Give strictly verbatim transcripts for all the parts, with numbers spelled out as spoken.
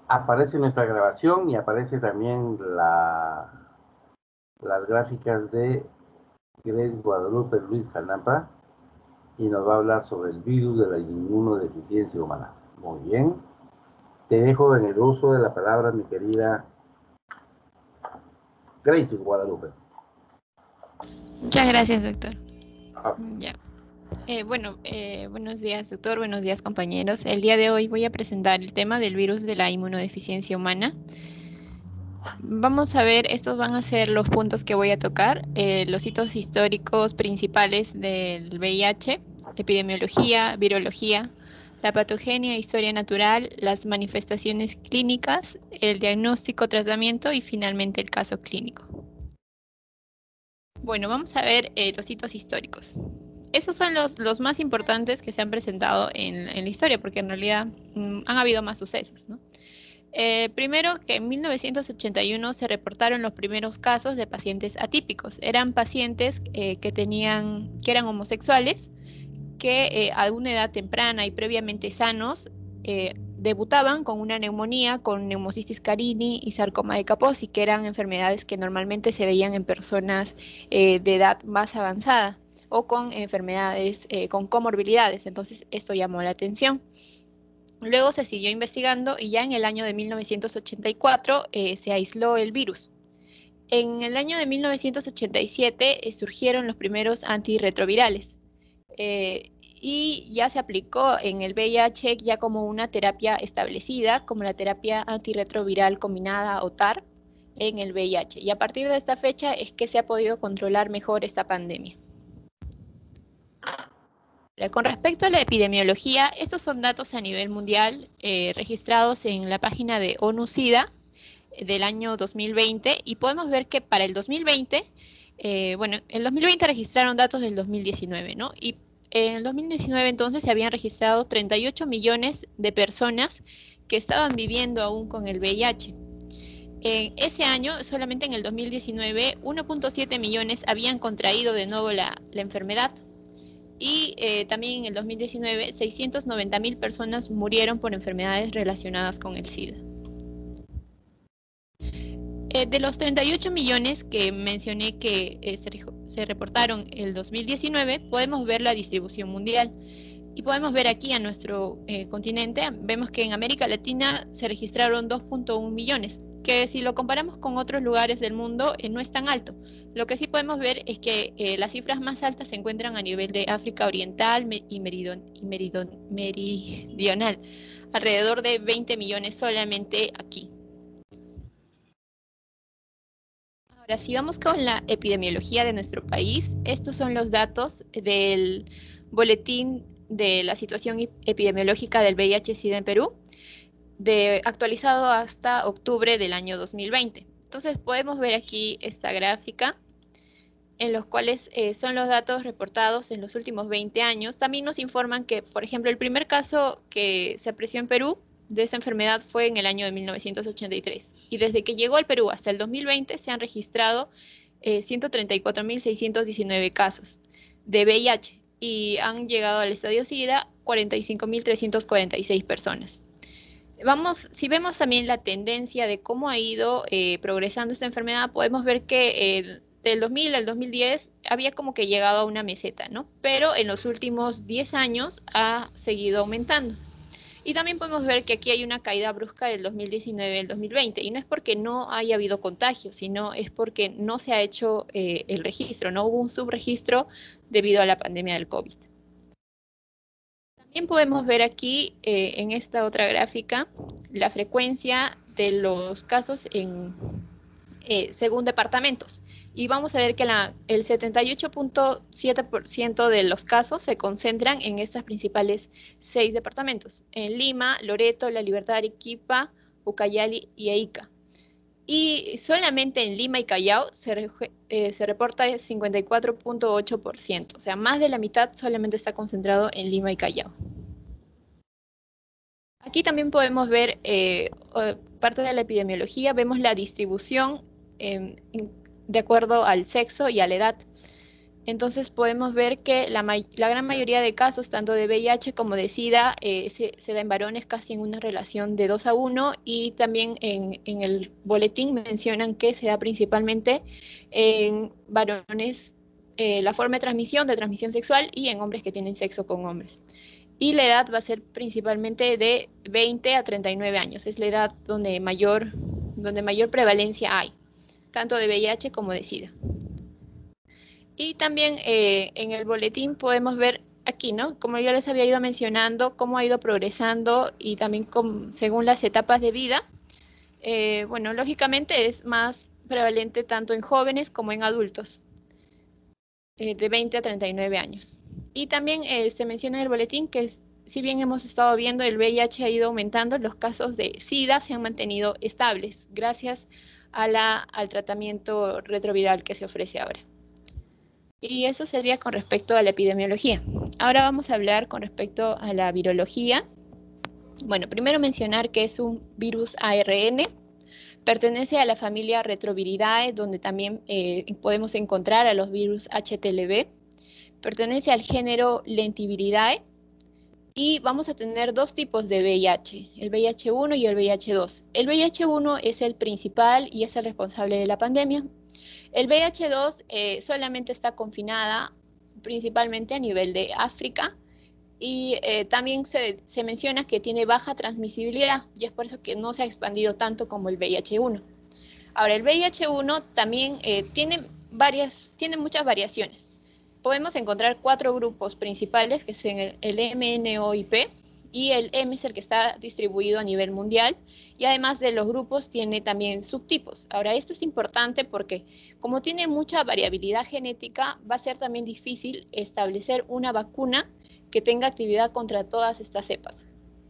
Aparece nuestra grabación y aparece también la, las gráficas de Grace Guadalupe Ruiz Canapa y nos va a hablar sobre el virus de la inmunodeficiencia humana. Muy bien. Te dejo en el uso de la palabra, mi querida Grace Guadalupe. Muchas gracias, doctor. Ah. Ya. Eh, bueno, eh, buenos días, doctor. Buenos días, compañeros. El día de hoy voy a presentar el tema del virus de la inmunodeficiencia humana. Vamos a ver, estos van a ser los puntos que voy a tocar, eh, los hitos históricos principales del V I H, epidemiología, virología, la patogenia, historia natural, las manifestaciones clínicas, el diagnóstico, tratamiento y finalmente el caso clínico. Bueno, vamos a ver eh, los hitos históricos. Esos son los, los más importantes que se han presentado en, en la historia, porque en realidad mmm, han habido más sucesos, ¿no? Eh, primero, que en mil novecientos ochenta y uno se reportaron los primeros casos de pacientes atípicos. Eran pacientes eh, que, tenían, que eran homosexuales, que eh, a una edad temprana y previamente sanos, eh, debutaban con una neumonía, con neumocistis carini y sarcoma de Kaposi, que eran enfermedades que normalmente se veían en personas eh, de edad más avanzada o con enfermedades, eh, con comorbilidades. Entonces, esto llamó la atención. Luego se siguió investigando y ya en el año de mil novecientos ochenta y cuatro eh, se aisló el virus. En el año de mil novecientos ochenta y siete eh, surgieron los primeros antirretrovirales eh, y ya se aplicó en el V I H ya como una terapia establecida, como la terapia antirretroviral combinada o T A R en el V I H. Y a partir de esta fecha es que se ha podido controlar mejor esta pandemia. Con respecto a la epidemiología, estos son datos a nivel mundial eh, registrados en la página de ONU-SIDA eh, del año dos mil veinte y podemos ver que para el dos mil veinte, eh, bueno, en el dos mil veinte registraron datos del dos mil diecinueve, ¿no? Y en el dos mil diecinueve entonces se habían registrado treinta y ocho millones de personas que estaban viviendo aún con el V I H. En ese año, solamente en el dos mil diecinueve, uno punto siete millones habían contraído de nuevo la, la enfermedad. Y eh, también en el dos mil diecinueve, seiscientas noventa mil personas murieron por enfermedades relacionadas con el SIDA. Eh, de los treinta y ocho millones que mencioné que eh, se, se reportaron el dos mil diecinueve, podemos ver la distribución mundial. Y podemos ver aquí a nuestro eh, continente, vemos que en América Latina se registraron dos punto uno millones, que si lo comparamos con otros lugares del mundo eh, no es tan alto. Lo que sí podemos ver es que eh, las cifras más altas se encuentran a nivel de África Oriental y, meridon, y meridon, meridional, alrededor de veinte millones solamente aquí. Ahora, si vamos con la epidemiología de nuestro país, estos son los datos del boletín de la situación epidemiológica del V I H-Sida en Perú, de, actualizado hasta octubre del año dos mil veinte. Entonces podemos ver aquí esta gráfica, en los cuales eh, son los datos reportados en los últimos veinte años. También nos informan que, por ejemplo, el primer caso que se apreció en Perú de esa enfermedad fue en el año de mil novecientos ochenta y tres. Y desde que llegó al Perú hasta el dos mil veinte se han registrado eh, ciento treinta y cuatro mil seiscientos diecinueve casos de V I H y han llegado al estadio SIDA cuarenta y cinco mil trescientas cuarenta y seis personas. Vamos, si vemos también la tendencia de cómo ha ido eh, progresando esta enfermedad, podemos ver que eh, del dos mil al dos mil diez había como que llegado a una meseta, ¿no? Pero en los últimos diez años ha seguido aumentando. Y también podemos ver que aquí hay una caída brusca del dos mil diecinueve al dos mil veinte, y no es porque no haya habido contagio, sino es porque no se ha hecho eh, el registro, no hubo un subregistro debido a la pandemia del COVID. También podemos ver aquí, eh, en esta otra gráfica, la frecuencia de los casos en, eh, según departamentos. Y vamos a ver que la, el setenta y ocho punto siete por ciento de los casos se concentran en estas principales seis departamentos. En Lima, Loreto, La Libertad, Arequipa, Ucayali y Ica. Y solamente en Lima y Callao se, eh, se reporta el cincuenta y cuatro punto ocho por ciento. O sea, más de la mitad solamente está concentrado en Lima y Callao. Aquí también podemos ver eh, parte de la epidemiología, vemos la distribución eh, de acuerdo al sexo y a la edad. Entonces podemos ver que la, la gran mayoría de casos, tanto de V I H como de SIDA, eh, se, se da en varones casi en una relación de dos a uno, y también en, en el boletín mencionan que se da principalmente en varones, eh, la forma de transmisión, de transmisión sexual, y en hombres que tienen sexo con hombres. Y la edad va a ser principalmente de veinte a treinta y nueve años, es la edad donde mayor, donde mayor prevalencia hay, tanto de V I H como de SIDA. Y también eh, en el boletín podemos ver aquí, ¿no? Como ya les había ido mencionando, cómo ha ido progresando y también con, según las etapas de vida. Eh, bueno, lógicamente es más prevalente tanto en jóvenes como en adultos, eh, de veinte a treinta y nueve años. Y también eh, se menciona en el boletín que es, si bien hemos estado viendo el V I H ha ido aumentando, los casos de SIDA se han mantenido estables gracias a la, al tratamiento retroviral que se ofrece ahora. Y eso sería con respecto a la epidemiología. Ahora vamos a hablar con respecto a la virología. Bueno, primero mencionar que es un virus A R N, pertenece a la familia Retroviridae, donde también eh, podemos encontrar a los virus H T L V, pertenece al género Lentiviridae, y vamos a tener dos tipos de V I H, el V I H uno y el V I H dos. El V I H uno es el principal y es el responsable de la pandemia. El V I H dos eh, solamente está confinada principalmente a nivel de África, y eh, también se, se menciona que tiene baja transmisibilidad, y es por eso que no se ha expandido tanto como el V I H uno. Ahora, el V I H uno también eh, tiene, varias, tiene muchas variaciones. Podemos encontrar cuatro grupos principales, que son el, el M N O I P, y el M es el que está distribuido a nivel mundial, y además de los grupos tiene también subtipos. Ahora, esto es importante porque como tiene mucha variabilidad genética, va a ser también difícil establecer una vacuna que tenga actividad contra todas estas cepas,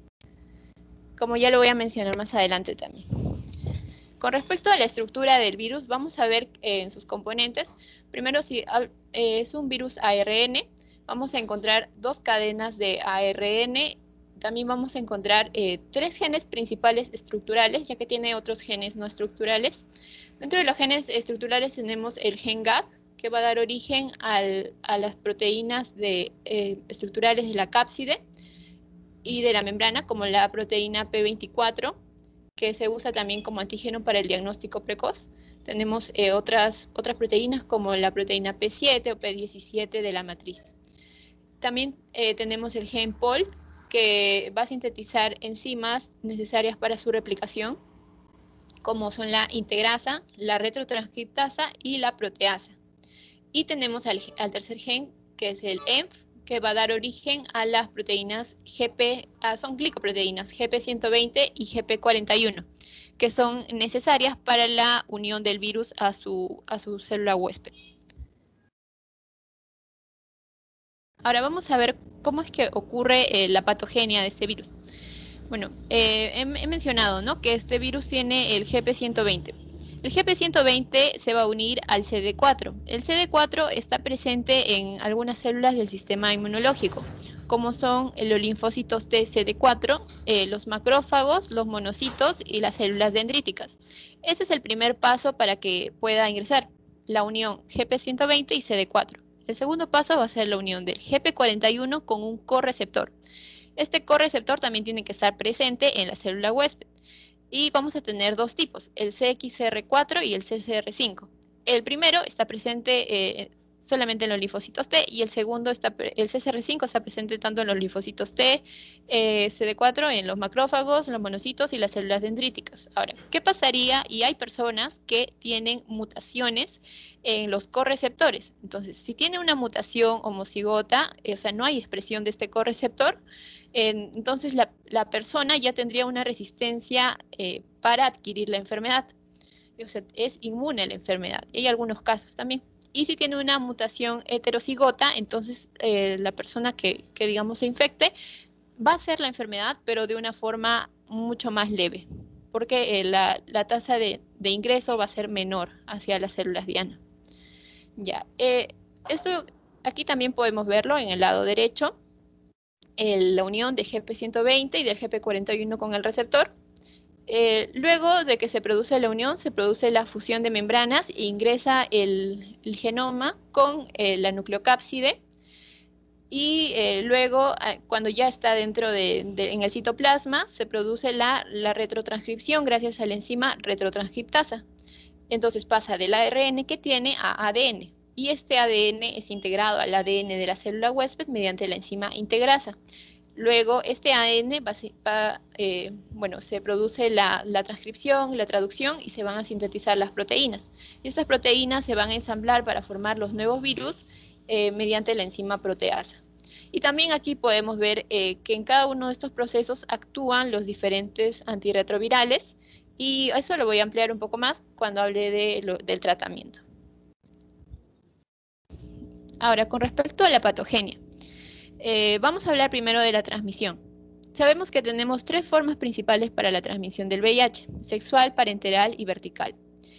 como ya lo voy a mencionar más adelante también. Con respecto a la estructura del virus, vamos a ver eh, en sus componentes. Primero, si eh, es un virus A R N, vamos a encontrar dos cadenas de A R N. También vamos a encontrar eh, tres genes principales estructurales, ya que tiene otros genes no estructurales. Dentro de los genes estructurales tenemos el gen G A C, que va a dar origen al, a las proteínas de, eh, estructurales de la cápside y de la membrana, como la proteína P veinticuatro, que se usa también como antígeno para el diagnóstico precoz. Tenemos eh, otras, otras proteínas como la proteína P siete o P diecisiete de la matriz. También eh, tenemos el gen P O L, que va a sintetizar enzimas necesarias para su replicación, como son la integrasa, la retrotranscriptasa y la proteasa. Y tenemos al, al tercer gen, que es el E N F, que va a dar origen a las proteínas G P, ah, son glicoproteínas G P ciento veinte y G P cuarenta y uno, que son necesarias para la unión del virus a su, a su célula huésped. Ahora vamos a ver cómo es que ocurre eh, la patogenia de este virus. Bueno, eh, he, he mencionado, ¿no?, que este virus tiene el G P ciento veinte. El G P ciento veinte se va a unir al C D cuatro. El C D cuatro está presente en algunas células del sistema inmunológico, como son los linfocitos T C D cuatro, eh, los macrófagos, los monocitos y las células dendríticas. Este es el primer paso para que pueda ingresar la unión G P ciento veinte y C D cuatro. El segundo paso va a ser la unión del G P cuarenta y uno con un correceptor. Este correceptor también tiene que estar presente en la célula huésped. Y vamos a tener dos tipos, el C X R cuatro y el C C R cinco. El primero está presente eh, solamente en los linfocitos T, y el segundo, está, el C C R cinco, está presente tanto en los linfocitos T, eh, C D cuatro, en los macrófagos, los monocitos y las células dendríticas. Ahora, ¿qué pasaría? Y hay personas que tienen mutaciones en los correceptores. Entonces, si tiene una mutación homocigota, eh, o sea, no hay expresión de este correceptor, eh, entonces la, la persona ya tendría una resistencia eh, para adquirir la enfermedad. O sea, es inmune a la enfermedad. Y hay algunos casos también. Y si tiene una mutación heterocigota, entonces eh, la persona que, que, digamos, se infecte va a hacer la enfermedad, pero de una forma mucho más leve, porque eh, la, la tasa de, de ingreso va a ser menor hacia las células diana. Ya, eh, esto aquí también podemos verlo en el lado derecho, el, la unión de G P ciento veinte y del G P cuarenta y uno con el receptor. Eh, luego de que se produce la unión, se produce la fusión de membranas e ingresa el, el genoma con eh, la nucleocápside. Y eh, luego, eh, cuando ya está dentro de, de, en el citoplasma, se produce la, la retrotranscripción gracias a la enzima retrotranscriptasa. Entonces pasa del A R N que tiene a A D N. Y este A D N es integrado al A D N de la célula huésped mediante la enzima integrasa. Luego, este A D N va, va, eh, bueno, se produce la, la transcripción, la traducción y se van a sintetizar las proteínas. Y estas proteínas se van a ensamblar para formar los nuevos virus eh, mediante la enzima proteasa. Y también aquí podemos ver eh, que en cada uno de estos procesos actúan los diferentes antirretrovirales, y eso lo voy a ampliar un poco más cuando hable de lo, del tratamiento. Ahora, con respecto a la patogenia, eh, vamos a hablar primero de la transmisión. Sabemos que tenemos tres formas principales para la transmisión del V I H: sexual, parenteral y vertical.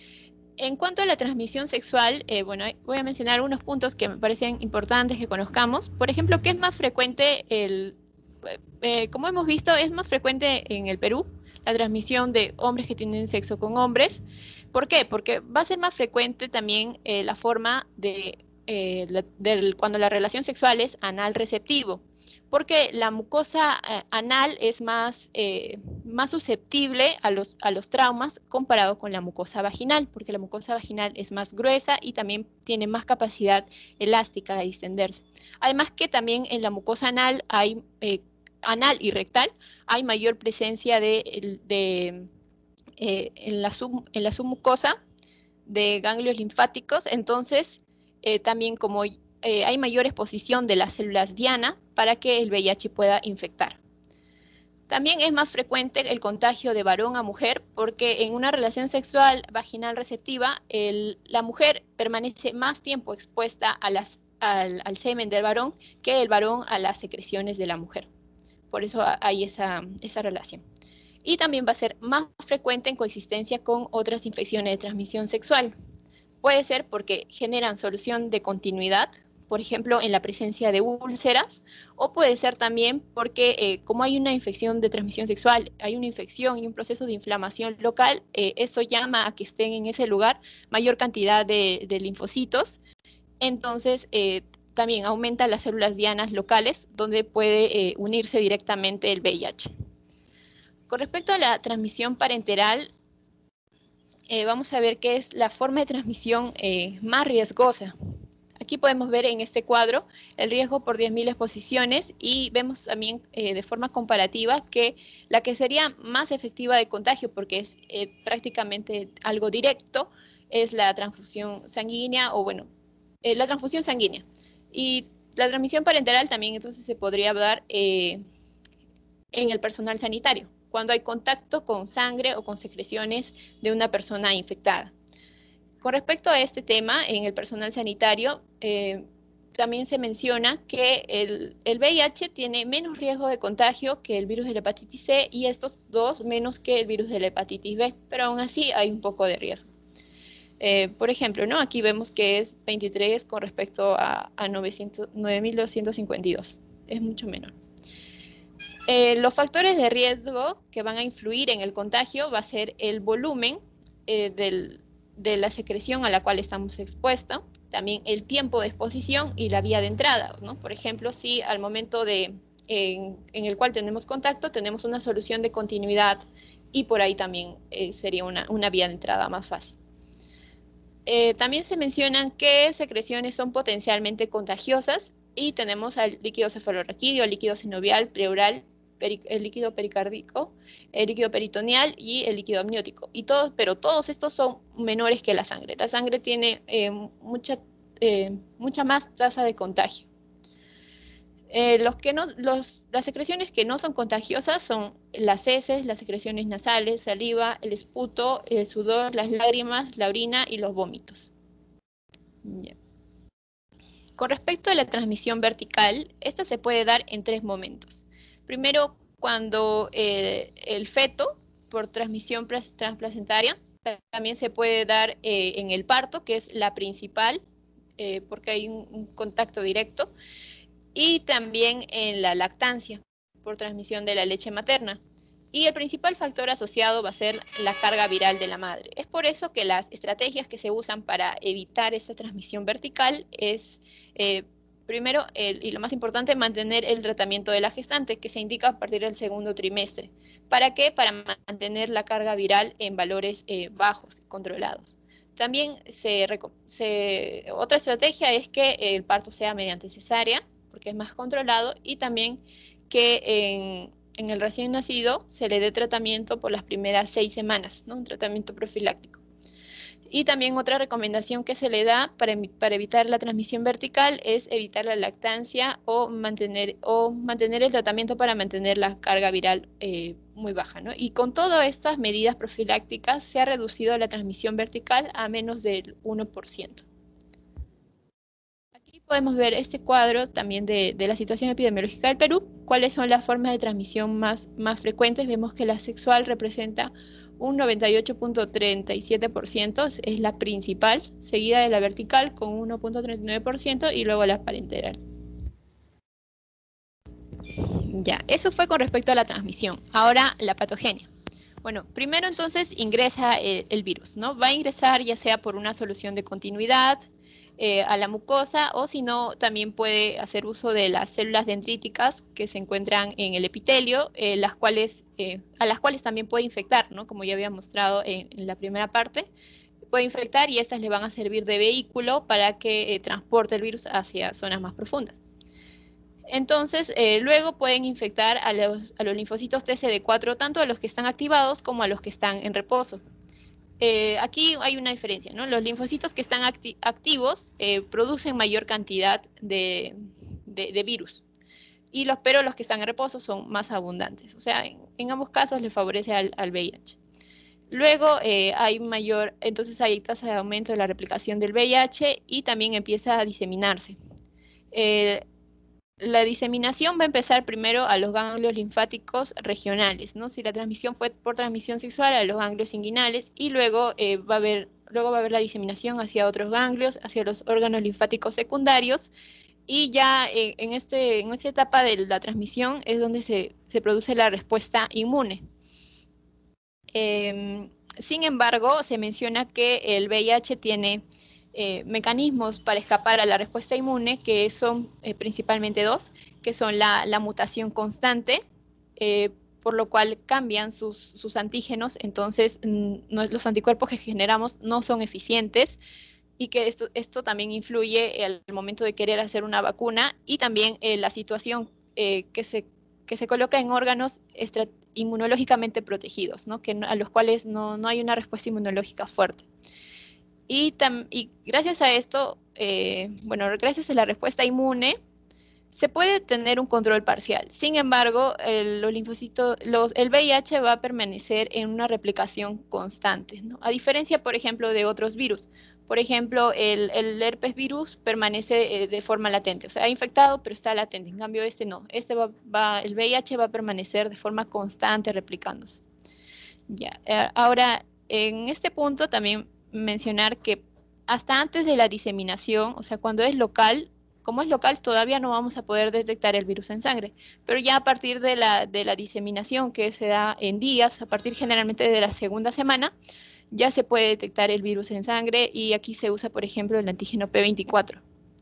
En cuanto a la transmisión sexual, eh, bueno, voy a mencionar unos puntos que me parecen importantes que conozcamos. Por ejemplo, ¿qué es más frecuente? El, eh, como hemos visto, es más frecuente en el Perú la transmisión de hombres que tienen sexo con hombres. ¿Por qué? Porque va a ser más frecuente también eh, la forma de, eh, la, de cuando la relación sexual es anal receptivo, porque la mucosa eh, anal es más, eh, más susceptible a los, a los traumas comparado con la mucosa vaginal, porque la mucosa vaginal es más gruesa y también tiene más capacidad elástica de distenderse. Además que también en la mucosa anal, hay, eh, anal y rectal hay mayor presencia de, de, eh, en, la sub, en la submucosa de ganglios linfáticos. Entonces, eh, también como Eh, hay mayor exposición de las células diana para que el V I H pueda infectar. También es más frecuente el contagio de varón a mujer, porque en una relación sexual vaginal receptiva, el, la mujer permanece más tiempo expuesta a las, al, al semen del varón que el varón a las secreciones de la mujer. Por eso hay esa, esa relación. Y también va a ser más frecuente en coexistencia con otras infecciones de transmisión sexual. Puede ser porque generan solución de continuidad, por ejemplo, en la presencia de úlceras, o puede ser también porque eh, como hay una infección de transmisión sexual, hay una infección y un proceso de inflamación local, eh, eso llama a que estén en ese lugar mayor cantidad de, de linfocitos. Entonces, eh, también aumenta las células dianas locales, donde puede eh, unirse directamente el V I H. Con respecto a la transmisión parenteral, eh, vamos a ver qué es la forma de transmisión eh, más riesgosa. Aquí podemos ver en este cuadro el riesgo por diez mil exposiciones, y vemos también eh, de forma comparativa que la que sería más efectiva de contagio, porque es eh, prácticamente algo directo, es la transfusión sanguínea, o bueno, eh, la transfusión sanguínea. Y la transmisión parenteral también entonces se podría dar eh, en el personal sanitario, cuando hay contacto con sangre o con secreciones de una persona infectada. Con respecto a este tema, en el personal sanitario, eh, también se menciona que el, el V I H tiene menos riesgo de contagio que el virus de la hepatitis C, y estos dos menos que el virus de la hepatitis B, pero aún así hay un poco de riesgo. Eh, por ejemplo, ¿no? Aquí vemos que es veintitrés con respecto a, a nueve mil doscientos cincuenta y dos, es mucho menor. Eh, los factores de riesgo que van a influir en el contagio va a ser el volumen eh, del, de la secreción a la cual estamos expuestos, también el tiempo de exposición y la vía de entrada, ¿no? Por ejemplo, si al momento de, en, en el cual tenemos contacto tenemos una solución de continuidad, y por ahí también eh, sería una, una vía de entrada más fácil. Eh, también se mencionan que secreciones son potencialmente contagiosas, y tenemos al líquido cefalorraquídeo, el líquido sinovial, pleural, el líquido pericárdico, el líquido peritoneal y el líquido amniótico. Y todos, pero todos estos son menores que la sangre. La sangre tiene eh, mucha, eh, mucha más tasa de contagio. Eh, los que no, los, las secreciones que no son contagiosas son las heces, las secreciones nasales, saliva, el esputo, el sudor, las lágrimas, la orina y los vómitos. Yeah. Con respecto a la transmisión vertical, esta se puede dar en tres momentos. Primero, cuando eh, el feto, por transmisión transplacentaria, también se puede dar eh, en el parto, que es la principal, eh, porque hay un, un contacto directo, y también en la lactancia, por transmisión de la leche materna. Y el principal factor asociado va a ser la carga viral de la madre. Es por eso que las estrategias que se usan para evitar esta transmisión vertical es, eh, primero, el, y lo más importante, mantener el tratamiento de la gestante, que se indica a partir del segundo trimestre. ¿Para qué? Para mantener la carga viral en valores eh, bajos, controlados. También se, se, otra estrategia es que el parto sea mediante cesárea, porque es más controlado, y también que en en el recién nacido se le dé tratamiento por las primeras seis semanas, ¿no? Un tratamiento profiláctico. Y también otra recomendación que se le da para, para evitar la transmisión vertical es evitar la lactancia o mantener, o mantener el tratamiento para mantener la carga viral eh, muy baja, ¿no? Y con todas estas medidas profilácticas se ha reducido la transmisión vertical a menos del uno por ciento. Aquí podemos ver este cuadro también de, de la situación epidemiológica del Perú. ¿Cuáles son las formas de transmisión más, más frecuentes? Vemos que la sexual representa un noventa y ocho punto treinta y siete por ciento, es la principal, seguida de la vertical con uno punto treinta y nueve por ciento y luego la parenteral. Ya, eso fue con respecto a la transmisión. Ahora la patogenia. Bueno, primero entonces ingresa el, el virus, ¿no? Va a ingresar ya sea por una solución de continuidad, Eh, a la mucosa, o si no, también puede hacer uso de las células dendríticas que se encuentran en el epitelio, eh, las cuales, eh, a las cuales también puede infectar, ¿no? Como ya había mostrado en, en la primera parte, puede infectar y estas le van a servir de vehículo para que eh, transporte el virus hacia zonas más profundas. Entonces, eh, luego pueden infectar a los, a los linfocitos T C D cuatro, tanto a los que están activados como a los que están en reposo. Eh, aquí hay una diferencia, ¿no? Los linfocitos que están acti activos eh, producen mayor cantidad de, de, de virus, y los, pero los que están en reposo son más abundantes. O sea, en, en ambos casos le favorece al, al V I H. Luego eh, hay mayor, entonces hay tasa de aumento de la replicación del V I H y también empieza a diseminarse. Eh, La diseminación va a empezar primero a los ganglios linfáticos regionales, ¿no? Si la transmisión fue por transmisión sexual, a los ganglios inguinales, y luego, eh, va a haber, luego va a haber la diseminación hacia otros ganglios, hacia los órganos linfáticos secundarios, y ya eh, en, este, en esta etapa de la transmisión es donde se, se produce la respuesta inmune. Eh, sin embargo, se menciona que el V I H tiene Eh, mecanismos para escapar a la respuesta inmune, que son eh, principalmente dos, que son la, la mutación constante, eh, por lo cual cambian sus, sus antígenos, entonces no, los anticuerpos que generamos no son eficientes, y que esto, esto también influye al momento de querer hacer una vacuna, y también eh, la situación eh, que, se, que se coloca en órganos inmunológicamente protegidos, ¿no? Que no, a los cuales no, no hay una respuesta inmunológica fuerte. Y, tam, y gracias a esto, eh, bueno, gracias a la respuesta inmune, se puede tener un control parcial. Sin embargo, el, los linfocitos, los, el V I H va a permanecer en una replicación constante, ¿no? A diferencia, por ejemplo, de otros virus. Por ejemplo, el, el herpes virus permanece eh, de forma latente, o sea, ha infectado, pero está latente. En cambio, este no. Este va, va, el V I H va a permanecer de forma constante replicándose. Ya, eh, ahora, en este punto también mencionar que hasta antes de la diseminación, o sea, cuando es local, como es local, todavía no vamos a poder detectar el virus en sangre, pero ya a partir de la, de la diseminación, que se da en días, a partir generalmente de la segunda semana, ya se puede detectar el virus en sangre, y aquí se usa, por ejemplo, el antígeno P veinticuatro.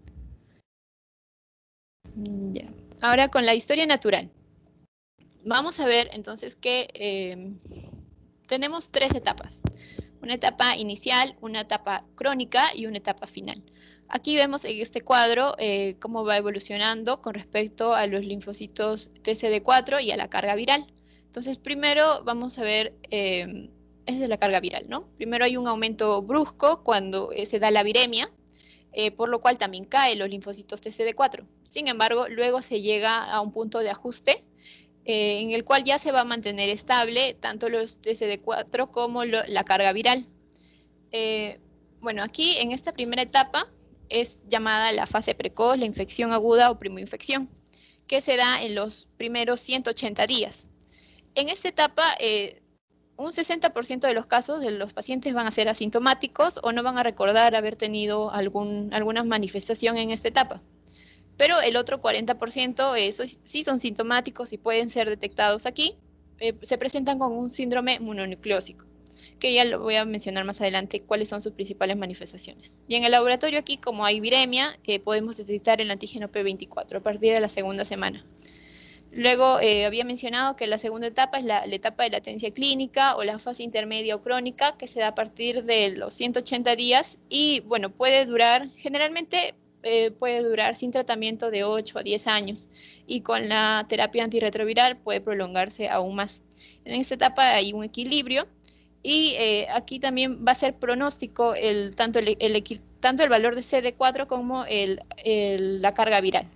Ya. Ahora con la historia natural. Vamos a ver entonces que eh, tenemos tres etapas. Una etapa inicial, una etapa crónica y una etapa final. Aquí vemos en este cuadro eh, cómo va evolucionando con respecto a los linfocitos T C D cuatro y a la carga viral. Entonces, primero vamos a ver, eh, esa es la carga viral, ¿no? Primero hay un aumento brusco cuando eh, se da la viremia, eh, por lo cual también caen los linfocitos T C D cuatro. Sin embargo, luego se llega a un punto de ajuste, Eh, en el cual ya se va a mantener estable tanto los T C D cuatro como lo, la carga viral. Eh, bueno, aquí en esta primera etapa es llamada la fase precoz, la infección aguda o primoinfección, que se da en los primeros ciento ochenta días. En esta etapa, eh, un sesenta por ciento de los casos de los pacientes van a ser asintomáticos o no van a recordar haber tenido algún, alguna manifestación en esta etapa. Pero el otro cuarenta por ciento, esos sí son sintomáticos y pueden ser detectados aquí, eh, se presentan con un síndrome mononucleósico, que ya lo voy a mencionar más adelante cuáles son sus principales manifestaciones. Y en el laboratorio aquí, como hay viremia, eh, podemos detectar el antígeno P veinticuatro a partir de la segunda semana. Luego eh, había mencionado que la segunda etapa es la, la etapa de latencia clínica o la fase intermedia o crónica, que se da a partir de los ciento ochenta días y, bueno, puede durar, generalmente eh, puede durar sin tratamiento de ocho a diez años y con la terapia antirretroviral puede prolongarse aún más. En esta etapa hay un equilibrio y eh, aquí también va a ser pronóstico el, tanto, el, el, tanto el valor de C D cuatro como el, el, la carga viral.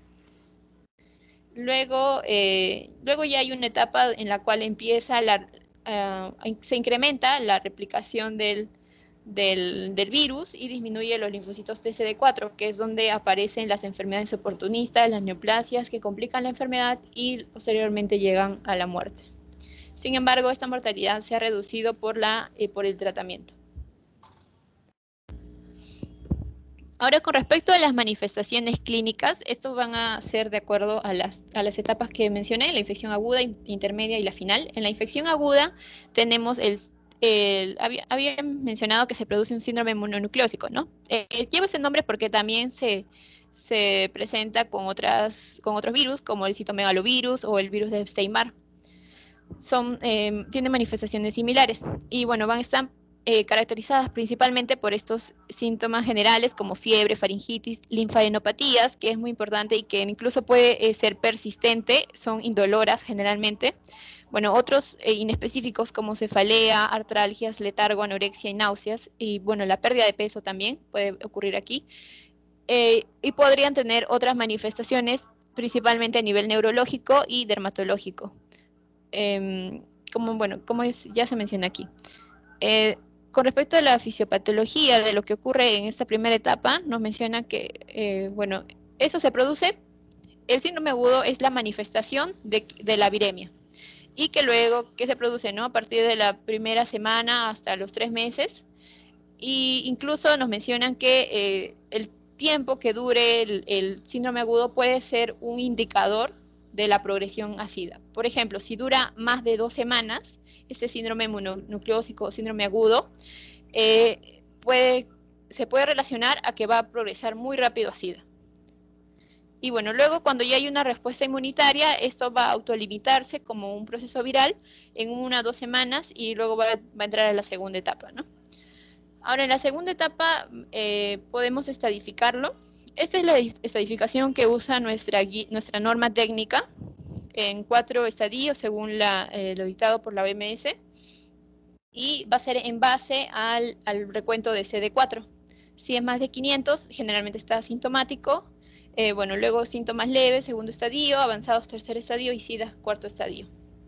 Luego, eh, luego ya hay una etapa en la cual empieza la, uh, se incrementa la replicación del, del, del virus y disminuye los linfocitos T C D cuatro, que es donde aparecen las enfermedades oportunistas, las neoplasias que complican la enfermedad y posteriormente llegan a la muerte. Sin embargo, esta mortalidad se ha reducido por, la, eh, por el tratamiento. Ahora, con respecto a las manifestaciones clínicas, estos van a ser de acuerdo a las, a las etapas que mencioné, la infección aguda, intermedia y la final. En la infección aguda tenemos el, el había, había mencionado que se produce un síndrome mononucleósico, ¿no? Eh, lleva ese nombre porque también se, se presenta con, otras, con otros virus, como el citomegalovirus o el virus de Epstein-Barr. Son, eh, tienen manifestaciones similares y, bueno, van a estar Eh, caracterizadas principalmente por estos síntomas generales como fiebre, faringitis, linfadenopatías, que es muy importante y que incluso puede eh, ser persistente, son indoloras generalmente. Bueno, otros eh, inespecíficos como cefalea, artralgias, letargo, anorexia y náuseas, y bueno, la pérdida de peso también puede ocurrir aquí. Eh, y podrían tener otras manifestaciones, principalmente a nivel neurológico y dermatológico. Eh, como, bueno, como es, ya se menciona aquí. Eh, Con respecto a la fisiopatología de lo que ocurre en esta primera etapa, nos menciona que, eh, bueno, eso se produce, el síndrome agudo es la manifestación de, de la viremia y que luego, ¿qué se produce? ¿No? A partir de la primera semana hasta los tres meses y incluso nos mencionan que eh, el tiempo que dure el, el síndrome agudo puede ser un indicador de la progresión a SIDA. Por ejemplo, si dura más de dos semanas, este síndrome mononucleósico o síndrome agudo, eh, puede, se puede relacionar a que va a progresar muy rápido a SIDA. Y bueno, luego cuando ya hay una respuesta inmunitaria, esto va a autolimitarse como un proceso viral en una o dos semanas y luego va, va a entrar a la segunda etapa, ¿no? Ahora, en la segunda etapa eh, podemos estadificarlo. Esta es la estadificación que usa nuestra, nuestra norma técnica en cuatro estadios según la, eh, lo dictado por la O M S y va a ser en base al, al recuento de C D cuatro. Si es más de quinientos, generalmente está asintomático. Eh, bueno, luego síntomas leves, segundo estadio, avanzados, tercer estadio y SIDA, cuarto estadio.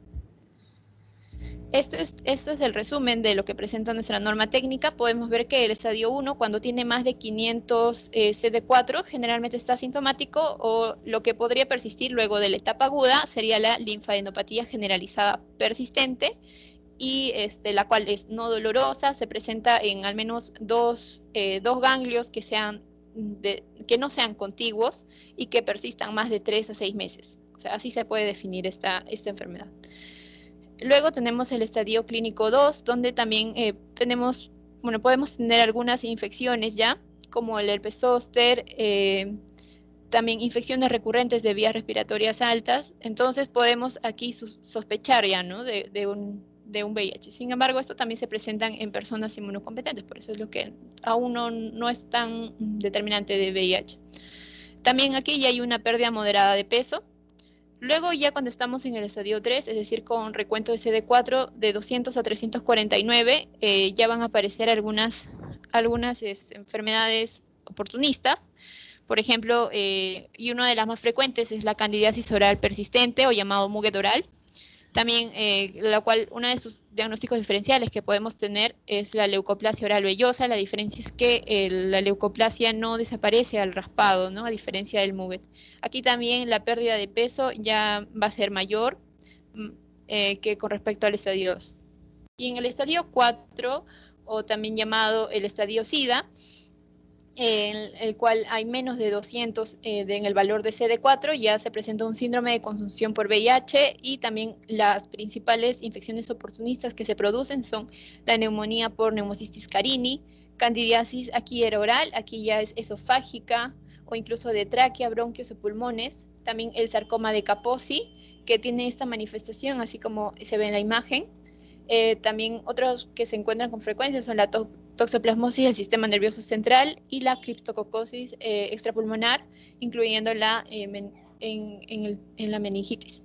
Este es, este es el resumen de lo que presenta nuestra norma técnica. Podemos ver que el estadio uno, cuando tiene más de quinientos eh, C D cuatro, generalmente está asintomático o lo que podría persistir luego de la etapa aguda sería la linfadenopatía generalizada persistente y este, la cual es no dolorosa, se presenta en al menos dos, eh, dos ganglios que, sean de, que no sean contiguos y que persistan más de tres a seis meses. O sea, así se puede definir esta, esta enfermedad. Luego tenemos el estadio clínico dos, donde también eh, tenemos, bueno, podemos tener algunas infecciones ya, como el herpes zóster, eh, también infecciones recurrentes de vías respiratorias altas, entonces podemos aquí sospechar ya, ¿no? de, de, un, de un V I H. Sin embargo, esto también se presentan en personas inmunocompetentes, por eso es lo que aún no, no es tan determinante de V I H. También aquí ya hay una pérdida moderada de peso. Luego ya cuando estamos en el estadio tres, es decir, con recuento de C D cuatro de doscientos a trescientos cuarenta y nueve, eh, ya van a aparecer algunas, algunas este, enfermedades oportunistas. Por ejemplo, eh, y una de las más frecuentes es la candidiasis oral persistente o llamado muguet oral. También, eh, la cual, uno de sus diagnósticos diferenciales que podemos tener es la leucoplasia oral vellosa. La diferencia es que eh, la leucoplasia no desaparece al raspado, ¿no? A diferencia del muguet. Aquí también la pérdida de peso ya va a ser mayor eh, que con respecto al estadio dos. Y en el estadio cuatro, o también llamado el estadio SIDA, en el cual hay menos de doscientos eh, de, en el valor de C D cuatro, ya se presenta un síndrome de consunción por V I H, y también las principales infecciones oportunistas que se producen son la neumonía por Pneumocystis carini, candidiasis aquí era oral, aquí ya es esofágica, o incluso de tráquea, bronquios o pulmones, también el sarcoma de Kaposi, que tiene esta manifestación, así como se ve en la imagen. Eh, también otros que se encuentran con frecuencia son la to toxoplasmosis del sistema nervioso central y la criptococosis eh, extrapulmonar, incluyendo la, eh, en, en, el, en la meningitis.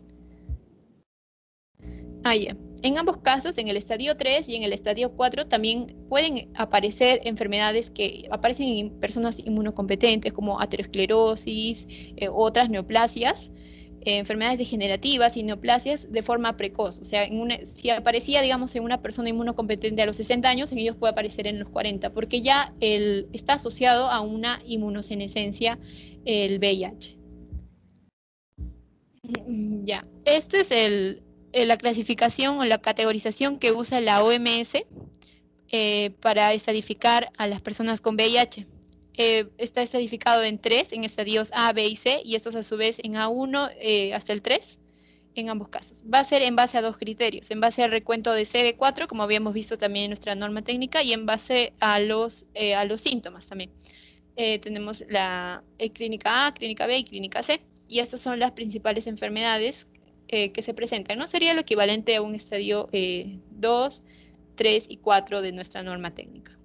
Ah, ya. En ambos casos, en el estadio tres y en el estadio cuatro, también pueden aparecer enfermedades que aparecen en personas inmunocompetentes, como aterosclerosis, eh, otras neoplasias, eh, enfermedades degenerativas y neoplasias de forma precoz. O sea, en una, si aparecía, digamos, en una persona inmunocompetente a los sesenta años, en ellos puede aparecer en los cuarenta, porque ya el, está asociado a una inmunosenescencia el V I H. Ya, este es el, la clasificación o la categorización que usa la O M S eh, para estadificar a las personas con V I H. Eh, está estadificado en tres, en estadios A, B y C, y estos a su vez en A uno eh, hasta el tres, en ambos casos. Va a ser en base a dos criterios, en base al recuento de C D cuatro, como habíamos visto también en nuestra norma técnica, y en base a los, eh, a los síntomas también. Eh, tenemos la eh, clínica A, clínica B y clínica C, y estas son las principales enfermedades eh, que se presentan, ¿no? Sería lo equivalente a un estadio eh, dos, tres y cuatro de nuestra norma técnica.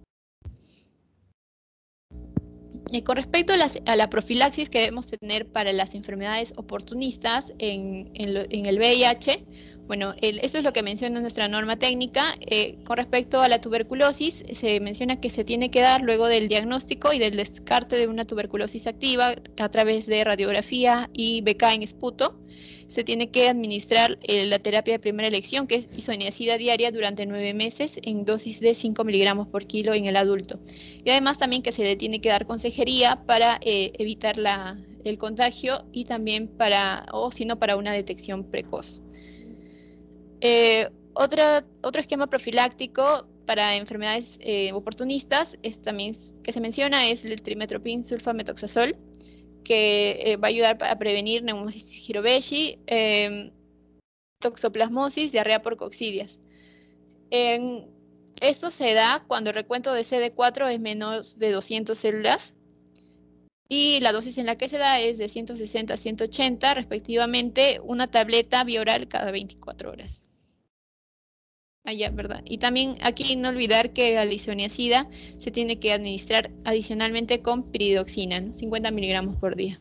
Y con respecto a, las, a la profilaxis que debemos tener para las enfermedades oportunistas en, en, lo, en el V I H, bueno, el, eso es lo que menciona nuestra norma técnica. Eh, con respecto a la tuberculosis, se menciona que se tiene que dar luego del diagnóstico y del descarte de una tuberculosis activa a través de radiografía y B K en esputo. Se tiene que administrar eh, la terapia de primera elección, que es isoniazida diaria durante nueve meses en dosis de cinco miligramos por kilo en el adulto. Y además también que se le tiene que dar consejería para eh, evitar la, el contagio y también para, o si no, para una detección precoz. Eh, otra, otro esquema profiláctico para enfermedades eh, oportunistas es también que se menciona es el trimetoprim sulfametoxazol, que eh, va a ayudar a prevenir Pneumocystis jirovecii, eh, toxoplasmosis, diarrea por coccidias. En, esto se da cuando el recuento de C D cuatro es menos de doscientas células y la dosis en la que se da es de ciento sesenta a ciento ochenta, respectivamente, una tableta bioral cada veinticuatro horas. Allá, ¿verdad? Y también aquí no olvidar que la isoniazida se tiene que administrar adicionalmente con piridoxina, ¿no? cincuenta miligramos por día.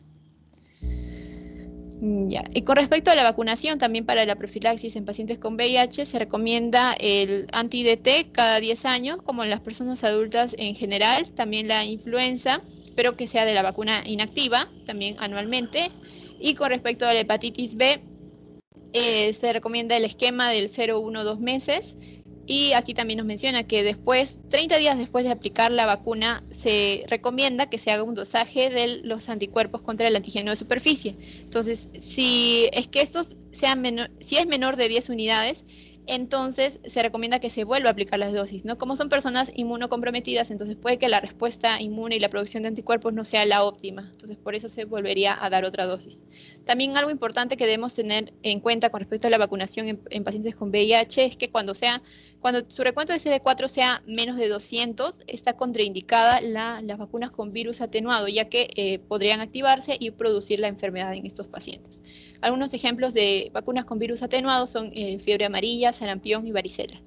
Ya. Y con respecto a la vacunación, también para la profilaxis en pacientes con V I H, se recomienda el anti-D T cada diez años, como en las personas adultas en general, también la influenza, pero que sea de la vacuna inactiva, también anualmente. Y con respecto a la hepatitis B, eh, se recomienda el esquema del cero, uno, dos meses. Y aquí también nos menciona que después, treinta días después de aplicar la vacuna, se recomienda que se haga un dosaje de los anticuerpos contra el antígeno de superficie. Entonces, si es que estos sean menor, si es menor de diez unidades, entonces se recomienda que se vuelva a aplicar las dosis, ¿no? Como son personas inmunocomprometidas, entonces puede que la respuesta inmune y la producción de anticuerpos no sea la óptima. Entonces, por eso se volvería a dar otra dosis. También algo importante que debemos tener en cuenta con respecto a la vacunación en, en pacientes con V I H es que cuando sea Cuando su recuento de C D cuatro sea menos de doscientos, está contraindicada la, las vacunas con virus atenuado, ya que eh, podrían activarse y producir la enfermedad en estos pacientes. Algunos ejemplos de vacunas con virus atenuado son eh, fiebre amarilla, sarampión y varicela.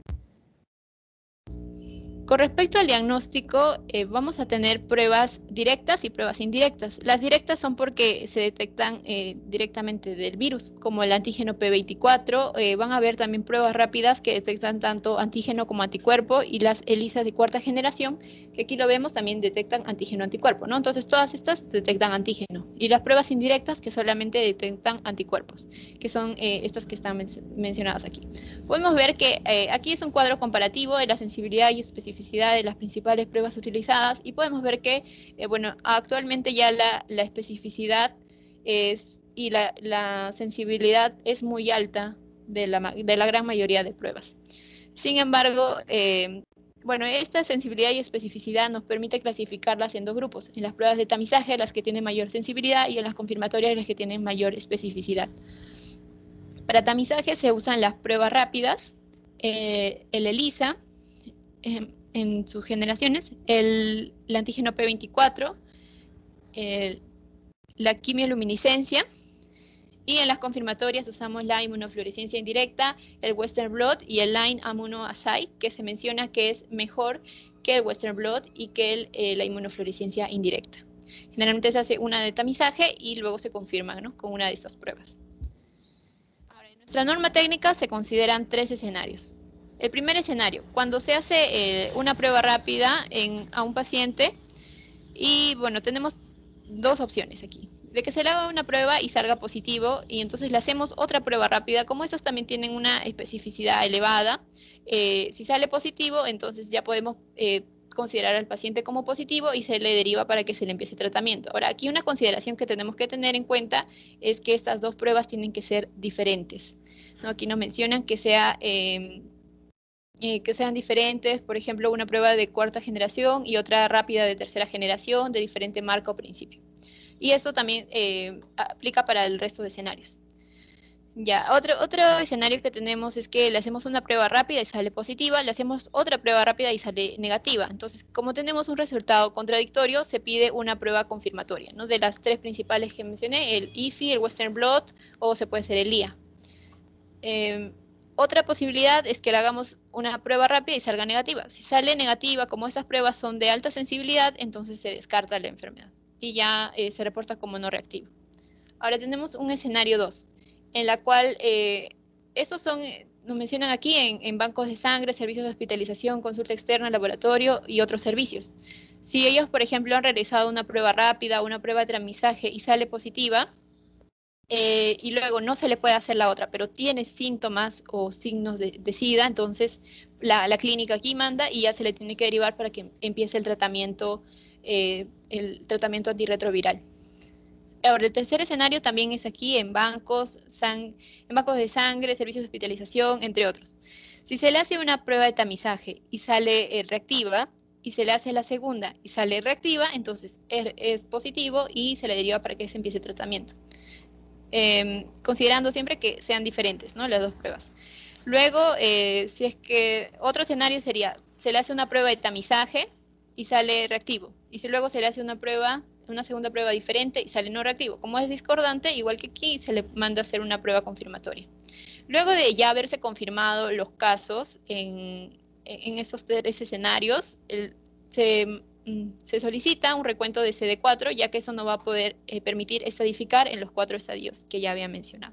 Con respecto al diagnóstico, eh, vamos a tener pruebas directas y pruebas indirectas. Las directas son porque se detectan eh, directamente del virus, como el antígeno P veinticuatro. Eh, van a haber también pruebas rápidas que detectan tanto antígeno como anticuerpo, y las ELISAs de cuarta generación, que aquí lo vemos, también detectan antígeno-anticuerpo, ¿no? Entonces todas estas detectan antígeno. Y las pruebas indirectas que solamente detectan anticuerpos, que son eh, estas que están men mencionadas aquí. Podemos ver que eh, aquí es un cuadro comparativo de la sensibilidad y especificidad de las principales pruebas utilizadas, y podemos ver que, eh, bueno, actualmente ya la, la especificidad es, y la, la sensibilidad es muy alta de la, de la gran mayoría de pruebas. Sin embargo, eh, Bueno, esta sensibilidad y especificidad nos permite clasificarlas en dos grupos, en las pruebas de tamizaje, las que tienen mayor sensibilidad, y en las confirmatorias, las que tienen mayor especificidad. Para tamizaje se usan las pruebas rápidas, eh, el ELISA, eh, en sus generaciones, el, el antígeno P veinticuatro, el, la quimioluminiscencia, y en las confirmatorias usamos la inmunofluorescencia indirecta, el Western blot y el Line Immunoassay, que se menciona que es mejor que el Western blot y que el, eh, la inmunofluorescencia indirecta. Generalmente se hace una de tamizaje y luego se confirma, ¿no?, con una de estas pruebas. Ahora, en nuestra norma técnica se consideran tres escenarios. El primer escenario, cuando se hace eh, una prueba rápida en, a un paciente, y bueno, tenemos dos opciones aquí. De que se le haga una prueba y salga positivo, y entonces le hacemos otra prueba rápida. Como estas también tienen una especificidad elevada, eh, si sale positivo, entonces ya podemos eh, considerar al paciente como positivo y se le deriva para que se le empiece tratamiento. Ahora, aquí una consideración que tenemos que tener en cuenta es que estas dos pruebas tienen que ser diferentes, ¿no? Aquí nos mencionan que sea... Eh, Eh, que sean diferentes, por ejemplo, una prueba de cuarta generación y otra rápida de tercera generación, de diferente marca o principio. Y eso también eh, aplica para el resto de escenarios. Ya, otro, otro escenario que tenemos es que le hacemos una prueba rápida y sale positiva, le hacemos otra prueba rápida y sale negativa. Entonces, como tenemos un resultado contradictorio, se pide una prueba confirmatoria, ¿no? De las tres principales que mencioné, el I F I, el Western blot, o se puede ser el I A. Eh, Otra posibilidad es que le hagamos una prueba rápida y salga negativa. Si sale negativa, como estas pruebas son de alta sensibilidad, entonces se descarta la enfermedad y ya eh, se reporta como no reactivo. Ahora tenemos un escenario dos, en la cual eh, estos son, nos mencionan aquí en, en bancos de sangre, servicios de hospitalización, consulta externa, laboratorio y otros servicios. Si ellos, por ejemplo, han realizado una prueba rápida, una prueba de tamizaje y sale positiva, Eh, y luego no se le puede hacer la otra, pero tiene síntomas o signos de, de SIDA, entonces la, la clínica aquí manda y ya se le tiene que derivar para que empiece el tratamiento, eh, el tratamiento antirretroviral. Ahora, el tercer escenario también es aquí en bancos, san, en bancos de sangre, servicios de hospitalización, entre otros. Si se le hace una prueba de tamizaje y sale eh, reactiva, y se le hace la segunda y sale reactiva, entonces es, es positivo y se le deriva para que se empiece el tratamiento. Eh, considerando siempre que sean diferentes, ¿no?, las dos pruebas. Luego, eh, si es que otro escenario sería, se le hace una prueba de tamizaje y sale reactivo, y si luego se le hace una prueba, una segunda prueba diferente y sale no reactivo. Como es discordante, igual que aquí, se le manda a hacer una prueba confirmatoria. Luego de ya haberse confirmado los casos en, en estos tres escenarios, el, se se solicita un recuento de C D cuatro, ya que eso no va a poder eh, permitir estadificar en los cuatro estadios que ya había mencionado.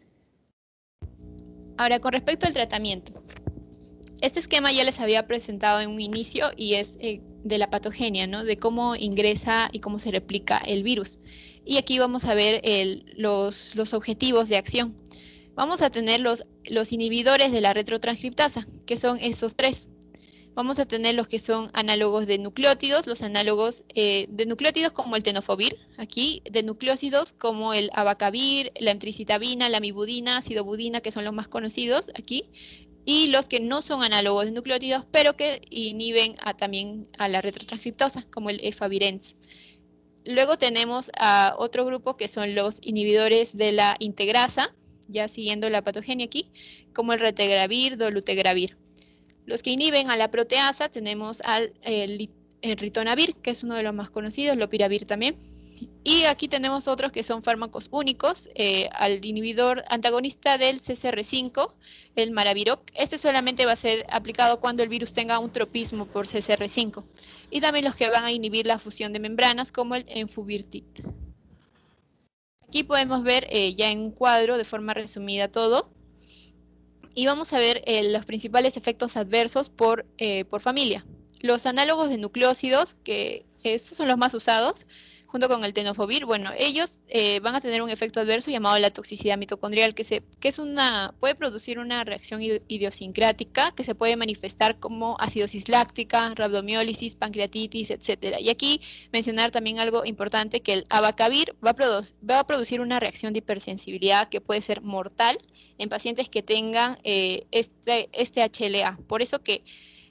Ahora, con respecto al tratamiento. Este esquema ya les había presentado en un inicio y es eh, de la patogenia, ¿no?, de cómo ingresa y cómo se replica el virus. Y aquí vamos a ver el, los, los objetivos de acción. Vamos a tener los, los inhibidores de la retrotranscriptasa, que son estos tres. Vamos a tener los que son análogos de nucleótidos, los análogos eh, de nucleótidos como el tenofovir, aquí, de nucleósidos como el abacavir, la emtricitabina, la amibudina, acidobudina, que son los más conocidos aquí, y los que no son análogos de nucleótidos, pero que inhiben a, también a la retrotranscriptasa, como el efavirenz. Luego tenemos a otro grupo que son los inhibidores de la integrasa, ya siguiendo la patogenia aquí, como el retegravir, dolutegravir. Los que inhiben a la proteasa tenemos al el, el ritonavir, que es uno de los más conocidos, lopiravir también. Y aquí tenemos otros que son fármacos únicos, eh, al inhibidor antagonista del C C R cinco, el maraviroc. Este solamente va a ser aplicado cuando el virus tenga un tropismo por C C R cinco. Y también los que van a inhibir la fusión de membranas, como el enfuvirtib. Aquí podemos ver eh, ya en un cuadro, de forma resumida todo. Y vamos a ver eh, los principales efectos adversos por, eh, por familia. Los análogos de nucleósidos, que estos son los más usados, junto con el tenofovir, bueno, ellos eh, van a tener un efecto adverso llamado la toxicidad mitocondrial, que, se, que es una, puede producir una reacción idiosincrática que se puede manifestar como acidosis láctica, rabdomiólisis, pancreatitis, etcétera. Y aquí mencionar también algo importante, que el abacavir va a, produ va a producir una reacción de hipersensibilidad que puede ser mortal en pacientes que tengan eh, este, este H L A. Por eso que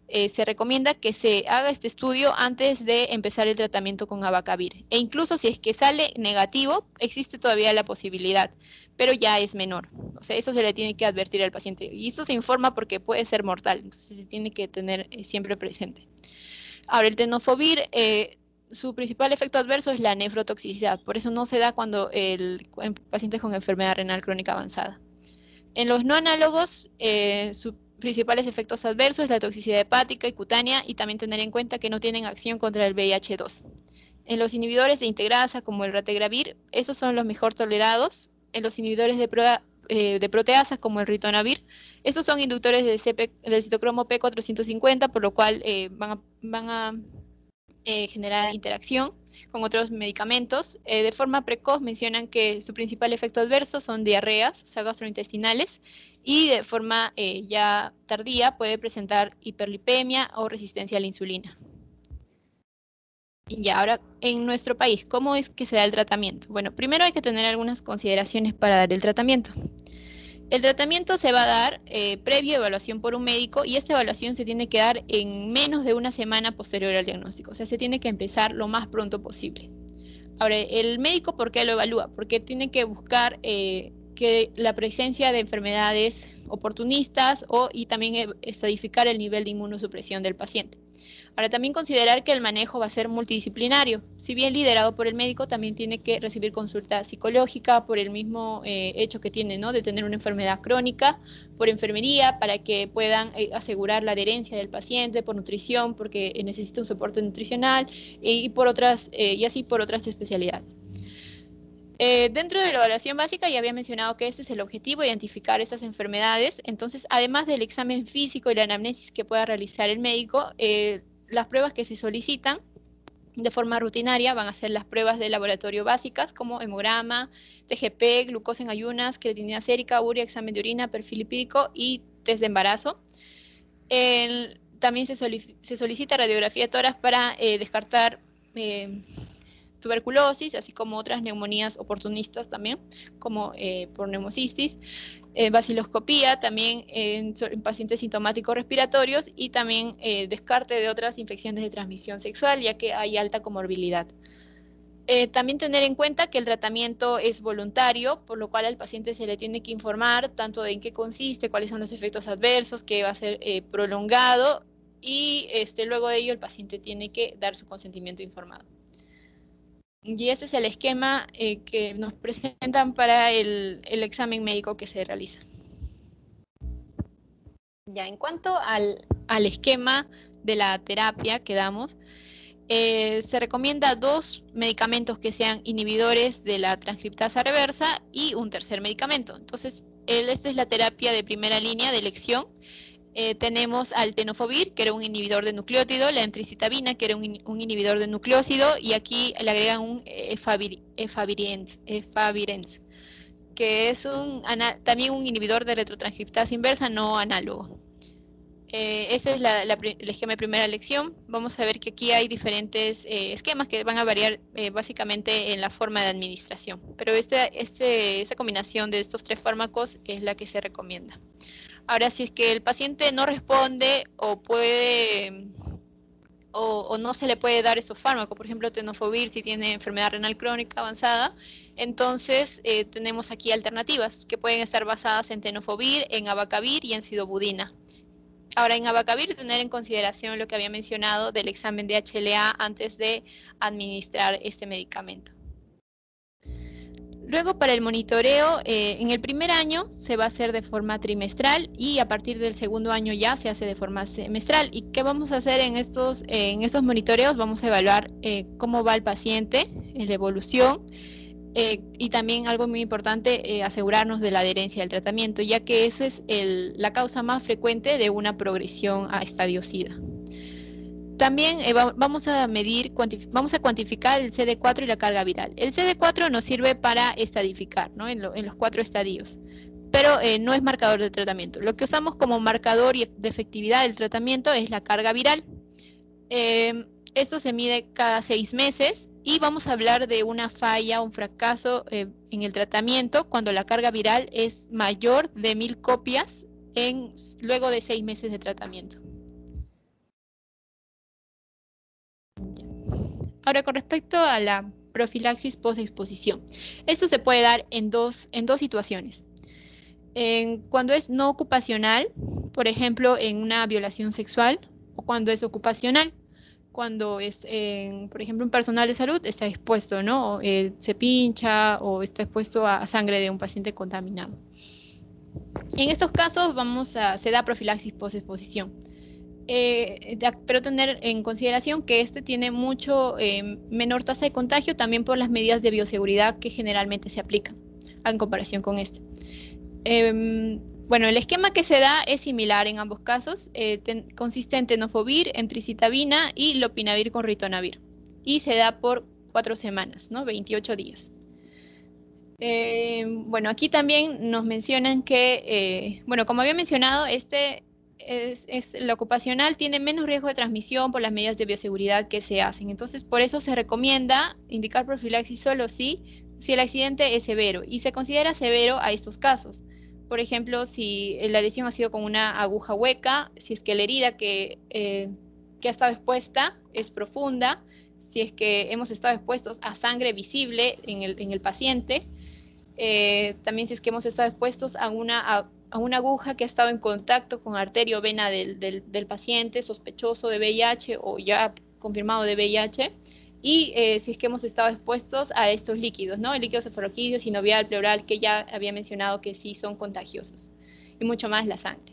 eh, se recomienda que se haga este estudio antes de empezar el tratamiento con abacavir. E incluso si es que sale negativo, existe todavía la posibilidad, pero ya es menor. O sea, eso se le tiene que advertir al paciente. Y esto se informa porque puede ser mortal, entonces se tiene que tener eh, siempre presente. Ahora, el tenofovir, eh, su principal efecto adverso es la nefrotoxicidad, por eso no se da cuando el, en pacientes con enfermedad renal crónica avanzada. En los no análogos, eh, sus principales efectos adversos es la toxicidad hepática y cutánea, y también tener en cuenta que no tienen acción contra el V I H dos. En los inhibidores de integrasa, como el ratigravir, esos son los mejor tolerados. En los inhibidores de, pro, eh, de proteasas, como el ritonavir, estos son inductores de C P, del citocromo P cuatrocientos cincuenta, por lo cual eh, van a, van a eh, generar interacción con otros medicamentos. Eh, de forma precoz mencionan que su principal efecto adverso son diarreas, o sea, gastrointestinales, y de forma eh, ya tardía puede presentar hiperlipemia o resistencia a la insulina. Y ahora, en nuestro país, ¿cómo es que se da el tratamiento? Bueno, primero hay que tener algunas consideraciones para dar el tratamiento. El tratamiento se va a dar eh, previa evaluación por un médico, y esta evaluación se tiene que dar en menos de una semana posterior al diagnóstico. O sea, se tiene que empezar lo más pronto posible. Ahora, ¿el médico por qué lo evalúa? Porque tiene que buscar eh, que la presencia de enfermedades oportunistas o, y también estadificar el nivel de inmunosupresión del paciente. Ahora, también considerar que el manejo va a ser multidisciplinario. Si bien liderado por el médico, también tiene que recibir consulta psicológica por el mismo eh, hecho que tiene, ¿no?, de tener una enfermedad crónica, por enfermería, para que puedan eh, asegurar la adherencia del paciente, por nutrición, porque necesita un soporte nutricional, y, por otras, eh, y así por otras especialidades. Eh, dentro de la evaluación básica ya había mencionado que este es el objetivo, identificar estas enfermedades. Entonces, además del examen físico y la anamnesis que pueda realizar el médico, eh, las pruebas que se solicitan de forma rutinaria van a ser las pruebas de laboratorio básicas, como hemograma, T G P, glucosa en ayunas, creatinina sérica, urea, examen de orina, perfil lipídico y test de embarazo. El, también se, solic se solicita radiografía de tórax para eh, descartar eh, tuberculosis, así como otras neumonías oportunistas también, como eh, por neumocistis, eh, baciloscopía también en, en pacientes sintomáticos respiratorios, y también eh, descarte de otras infecciones de transmisión sexual, ya que hay alta comorbilidad. Eh, también tener en cuenta que el tratamiento es voluntario, por lo cual al paciente se le tiene que informar tanto de en qué consiste, cuáles son los efectos adversos, que va a ser eh, prolongado, y este, luego de ello el paciente tiene que dar su consentimiento informado. Y este es el esquema eh, que nos presentan para el, el examen médico que se realiza. Ya, en cuanto al, al esquema de la terapia que damos, eh, se recomienda dos medicamentos que sean inhibidores de la transcriptasa reversa y un tercer medicamento. Entonces, el, esta es la terapia de primera línea de elección. Eh, tenemos al tenofovir, que era un inhibidor de nucleótido, la emtricitabina, que era un, un inhibidor de nucleócido, y aquí le agregan un efavirenz, efavirenz, que es un, también un inhibidor de retrotranscriptasa inversa no análogo. Eh, ese es la, la, el esquema de primera elección. Vamos a ver que aquí hay diferentes eh, esquemas que van a variar eh, básicamente en la forma de administración, pero este, este, esta combinación de estos tres fármacos es la que se recomienda. Ahora, si es que el paciente no responde o puede o, o no se le puede dar esos fármacos, por ejemplo, tenofovir si tiene enfermedad renal crónica avanzada, entonces eh, tenemos aquí alternativas que pueden estar basadas en tenofovir, en abacavir y en sidobudina. Ahora, en abacavir, tener en consideración lo que había mencionado del examen de H L A antes de administrar este medicamento. Luego, para el monitoreo, eh, en el primer año se va a hacer de forma trimestral, y a partir del segundo año ya se hace de forma semestral. ¿Y qué vamos a hacer en estos, eh, en estos monitoreos? Vamos a evaluar eh, cómo va el paciente, la evolución, eh, y también algo muy importante, eh, asegurarnos de la adherencia del tratamiento, ya que esa es el, la causa más frecuente de una progresión a estadio SIDA. También eh, va, vamos a medir, vamos a cuantificar el C D cuatro y la carga viral. El C D cuatro nos sirve para estadificar, ¿no?, en, lo, en los cuatro estadios, pero eh, no es marcador de tratamiento. Lo que usamos como marcador de efectividad del tratamiento es la carga viral. Eh, esto se mide cada seis meses, y vamos a hablar de una falla, un fracaso eh, en el tratamiento cuando la carga viral es mayor de mil copias en, luego de seis meses de tratamiento. Ahora, con respecto a la profilaxis post-exposición, esto se puede dar en dos, en dos situaciones. En, cuando es no ocupacional, por ejemplo, en una violación sexual, o cuando es ocupacional, cuando es, eh, por ejemplo, un personal de salud está expuesto, ¿no? Eh, se pincha o está expuesto a sangre de un paciente contaminado. En estos casos vamos a, se da profilaxis post-exposición. Eh, pero tener en consideración que este tiene mucho eh, menor tasa de contagio también por las medidas de bioseguridad que generalmente se aplican en comparación con este. Eh, bueno, el esquema que se da es similar en ambos casos, eh, ten, consiste en tenofovir, emtricitabina y lopinavir con ritonavir, y se da por cuatro semanas, ¿no? veintiocho días. Eh, bueno, aquí también nos mencionan que, eh, bueno, como había mencionado, este es, es la ocupacional tiene menos riesgo de transmisión por las medidas de bioseguridad que se hacen. Entonces, por eso se recomienda indicar profilaxis solo si, si el accidente es severo, y se considera severo a estos casos. Por ejemplo, si la lesión ha sido con una aguja hueca, si es que la herida que, eh, que ha estado expuesta es profunda, si es que hemos estado expuestos a sangre visible en el, en el paciente, eh, también si es que hemos estado expuestos a una, a, a una aguja que ha estado en contacto con arteria o vena del, del, del paciente sospechoso de V I H o ya confirmado de V I H, y eh, si es que hemos estado expuestos a estos líquidos, ¿no? El líquido cefaloquídeo, sinovial, pleural, que ya había mencionado que sí son contagiosos, y mucho más la sangre.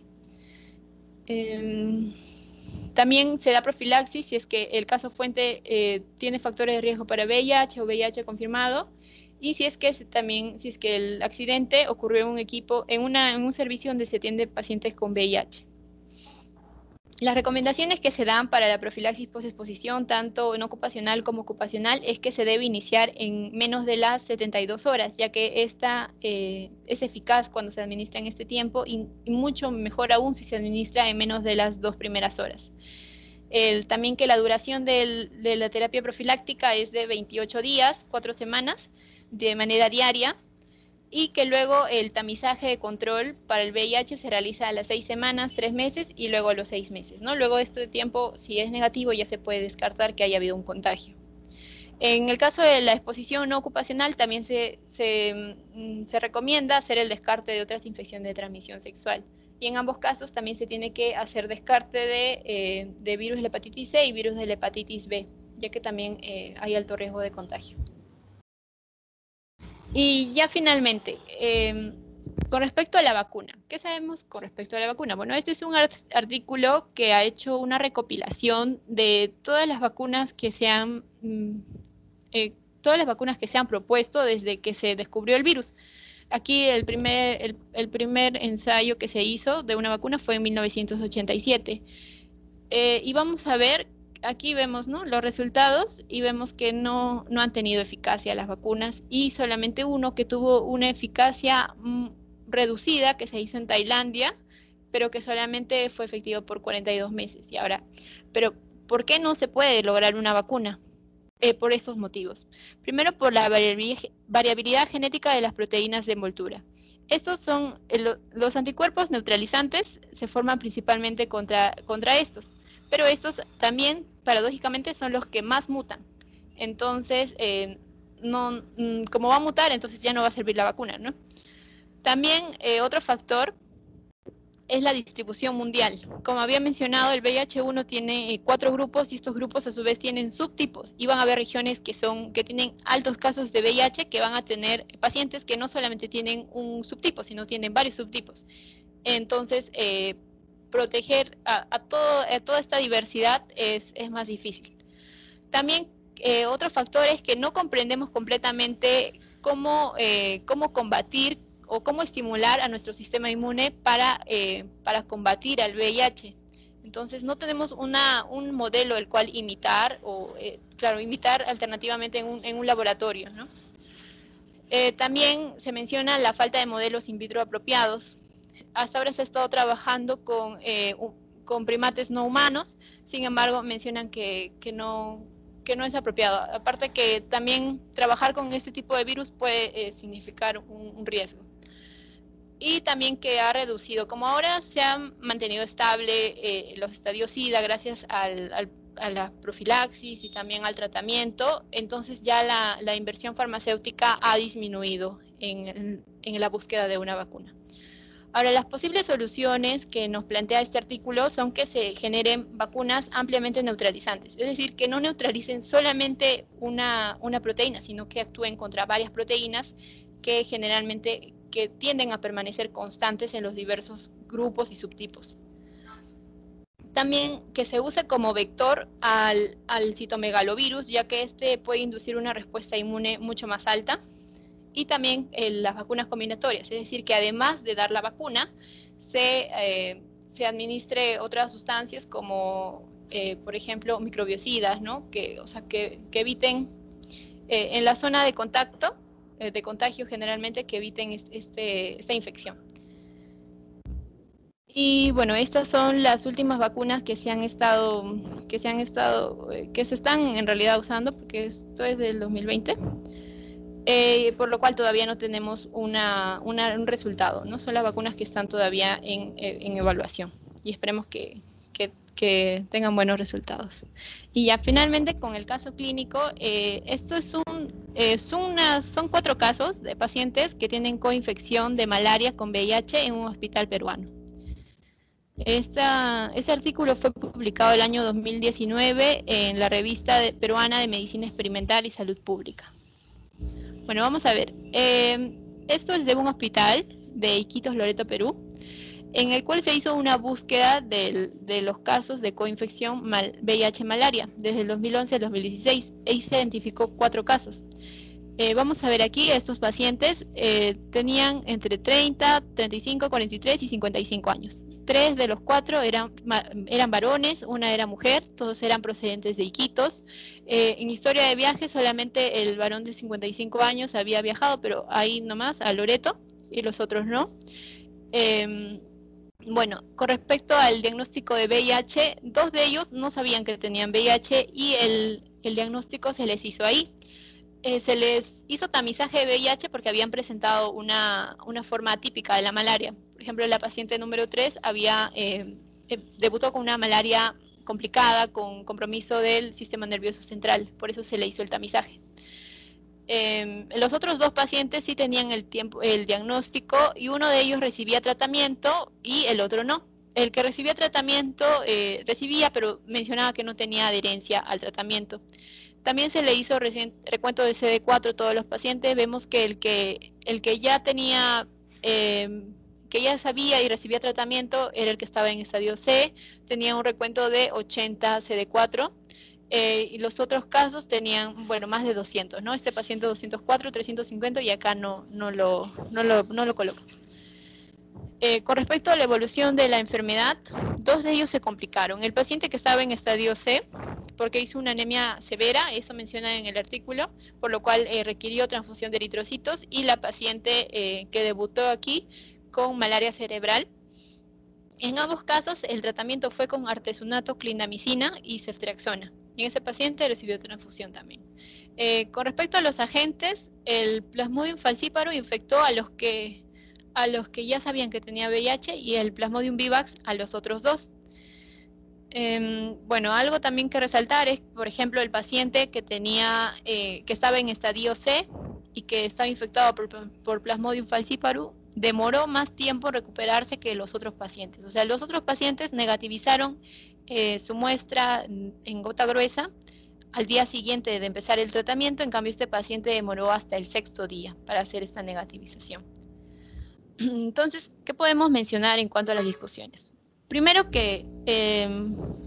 Eh, también se da profilaxis si es que el caso fuente eh, tiene factores de riesgo para V I H o V I H confirmado, y si es que también si es que el accidente ocurrió en un equipo, en, una, en un servicio donde se atiende pacientes con V I H. Las recomendaciones que se dan para la profilaxis post-exposición, tanto no ocupacional como ocupacional, es que se debe iniciar en menos de las setenta y dos horas, ya que esta eh, es eficaz cuando se administra en este tiempo, y, y mucho mejor aún si se administra en menos de las dos primeras horas. El, también que la duración del, de la terapia profiláctica es de veintiocho días, cuatro semanas, de manera diaria, y que luego el tamizaje de control para el V I H se realiza a las seis semanas, tres meses y luego a los seis meses, ¿no? Luego de este tiempo, si es negativo, ya se puede descartar que haya habido un contagio. En el caso de la exposición no ocupacional, también se, se, se recomienda hacer el descarte de otras infecciones de transmisión sexual. Y en ambos casos también se tiene que hacer descarte de, eh, de virus de la hepatitis C y virus de la hepatitis B, ya que también eh, hay alto riesgo de contagio. Y ya finalmente, eh, con respecto a la vacuna, ¿qué sabemos con respecto a la vacuna? Bueno, este es un artículo que ha hecho una recopilación de todas las vacunas que se han, eh, todas las vacunas que se han propuesto desde que se descubrió el virus. Aquí el primer, el, el primer ensayo que se hizo de una vacuna fue en mil novecientos ochenta y siete. Eh, y vamos a ver, aquí vemos, ¿no?, los resultados, y vemos que no, no han tenido eficacia las vacunas, y solamente uno que tuvo una eficacia mm, reducida, que se hizo en Tailandia, pero que solamente fue efectivo por cuarenta y dos meses. Y ahora, pero ¿por qué no se puede lograr una vacuna? Eh, por estos motivos. Primero, por la variabilidad genética de las proteínas de envoltura. Estos son el, los anticuerpos neutralizantes, se forman principalmente contra, contra estos, pero estos también, paradójicamente, son los que más mutan. Entonces, eh, no, como va a mutar, entonces ya no va a servir la vacuna, ¿no? También eh, otro factor es la distribución mundial. Como había mencionado, el V I H uno tiene eh, cuatro grupos, y estos grupos a su vez tienen subtipos, y van a haber regiones que, son, que tienen altos casos de V I H, que van a tener pacientes que no solamente tienen un subtipo, sino tienen varios subtipos. Entonces, eh, proteger a, a, todo, a toda esta diversidad es, es más difícil. También eh, otro factor es que no comprendemos completamente cómo, eh, cómo combatir o cómo estimular a nuestro sistema inmune para, eh, para combatir al V I H. Entonces no tenemos una, un modelo el cual imitar, o eh, claro, imitar alternativamente en un, en un laboratorio, ¿no? Eh, también se menciona la falta de modelos in vitro apropiados. Hasta ahora se ha estado trabajando con, eh, con primates no humanos, sin embargo mencionan que, que, no, que no es apropiado. Aparte que también trabajar con este tipo de virus puede eh, significar un, un riesgo. Y también que ha reducido, como ahora se han mantenido estable eh, los estadios SIDA gracias al, al, a la profilaxis y también al tratamiento, entonces ya la, la inversión farmacéutica ha disminuido en, en la búsqueda de una vacuna. Ahora, las posibles soluciones que nos plantea este artículo son que se generen vacunas ampliamente neutralizantes, es decir, que no neutralicen solamente una, una proteína, sino que actúen contra varias proteínas que generalmente que tienden a permanecer constantes en los diversos grupos y subtipos. También que se use como vector al, al citomegalovirus, ya que este puede inducir una respuesta inmune mucho más alta. Y también eh, las vacunas combinatorias, es decir, que además de dar la vacuna, se, eh, se administre otras sustancias como, eh, por ejemplo, microbiocidas, ¿no? Que, o sea, que, que eviten, eh, en la zona de contacto, eh, de contagio generalmente, que eviten este, esta infección. Y bueno, estas son las últimas vacunas que se han estado, que se han estado, eh, que se están en realidad usando, porque esto es del dos mil veinte. Eh, por lo cual todavía no tenemos una, una, un resultado, ¿no? Son las vacunas que están todavía en, en evaluación y esperemos que, que, que tengan buenos resultados. Y ya finalmente con el caso clínico, eh, esto es un, eh, son, unas, son cuatro casos de pacientes que tienen coinfección de malaria con V I H en un hospital peruano. Esta, este artículo fue publicado el año dos mil diecinueve en la revista de, peruana de Medicina Experimental y Salud Pública. Bueno, vamos a ver. Eh, esto es de un hospital de Iquitos, Loreto, Perú, en el cual se hizo una búsqueda del, de los casos de coinfección mal, V I H-malaria desde el dos mil once al dos mil dieciséis. Ahí se identificó cuatro casos. Eh, vamos a ver aquí, estos pacientes eh, tenían entre treinta, treinta y cinco, cuarenta y tres y cincuenta y cinco años. Tres de los cuatro eran, eran varones, una era mujer, todos eran procedentes de Iquitos. Eh, en historia de viaje solamente el varón de cincuenta y cinco años había viajado, pero ahí nomás, a Loreto, y los otros no. Eh, bueno, con respecto al diagnóstico de V I H, dos de ellos no sabían que tenían V I H y el, el diagnóstico se les hizo ahí. Eh, se les hizo tamizaje de V I H porque habían presentado una, una forma atípica de la malaria. Por ejemplo, la paciente número tres había, eh, eh, debutó con una malaria complicada, con compromiso del sistema nervioso central, por eso se le hizo el tamizaje. Eh, los otros dos pacientes sí tenían el, tiempo, el diagnóstico y uno de ellos recibía tratamiento y el otro no. El que recibía tratamiento eh, recibía, pero mencionaba que no tenía adherencia al tratamiento. También se le hizo recién, recuento de C D cuatro a todos los pacientes. Vemos que el que, el que ya tenía, eh, que ya sabía y recibía tratamiento era el que estaba en estadio C, tenía un recuento de ochenta C D cuatro, eh, y los otros casos tenían, bueno, más de doscientos, ¿no? Este paciente doscientos cuatro, trescientos cincuenta y acá no, no, lo, no, lo, no lo coloca. Eh, con respecto a la evolución de la enfermedad, dos de ellos se complicaron. El paciente que estaba en estadio C, porque hizo una anemia severa, eso menciona en el artículo, por lo cual eh, requirió transfusión de eritrocitos, y la paciente eh, que debutó aquí con malaria cerebral. En ambos casos, el tratamiento fue con artesunato, clindamicina y ceftriaxona. Y en ese paciente recibió transfusión también. Eh, con respecto a los agentes, el Plasmodium falciparum infectó a los que... a los que ya sabían que tenía V I H y el Plasmodium vivax a los otros dos. Eh, bueno, algo también que resaltar es, por ejemplo, el paciente que tenía, eh, que estaba en estadio C y que estaba infectado por, por Plasmodium falciparum, demoró más tiempo en recuperarse que los otros pacientes. O sea, los otros pacientes negativizaron eh, su muestra en gota gruesa al día siguiente de empezar el tratamiento, en cambio este paciente demoró hasta el sexto día para hacer esta negativización. Entonces, ¿qué podemos mencionar en cuanto a las discusiones? Primero que eh,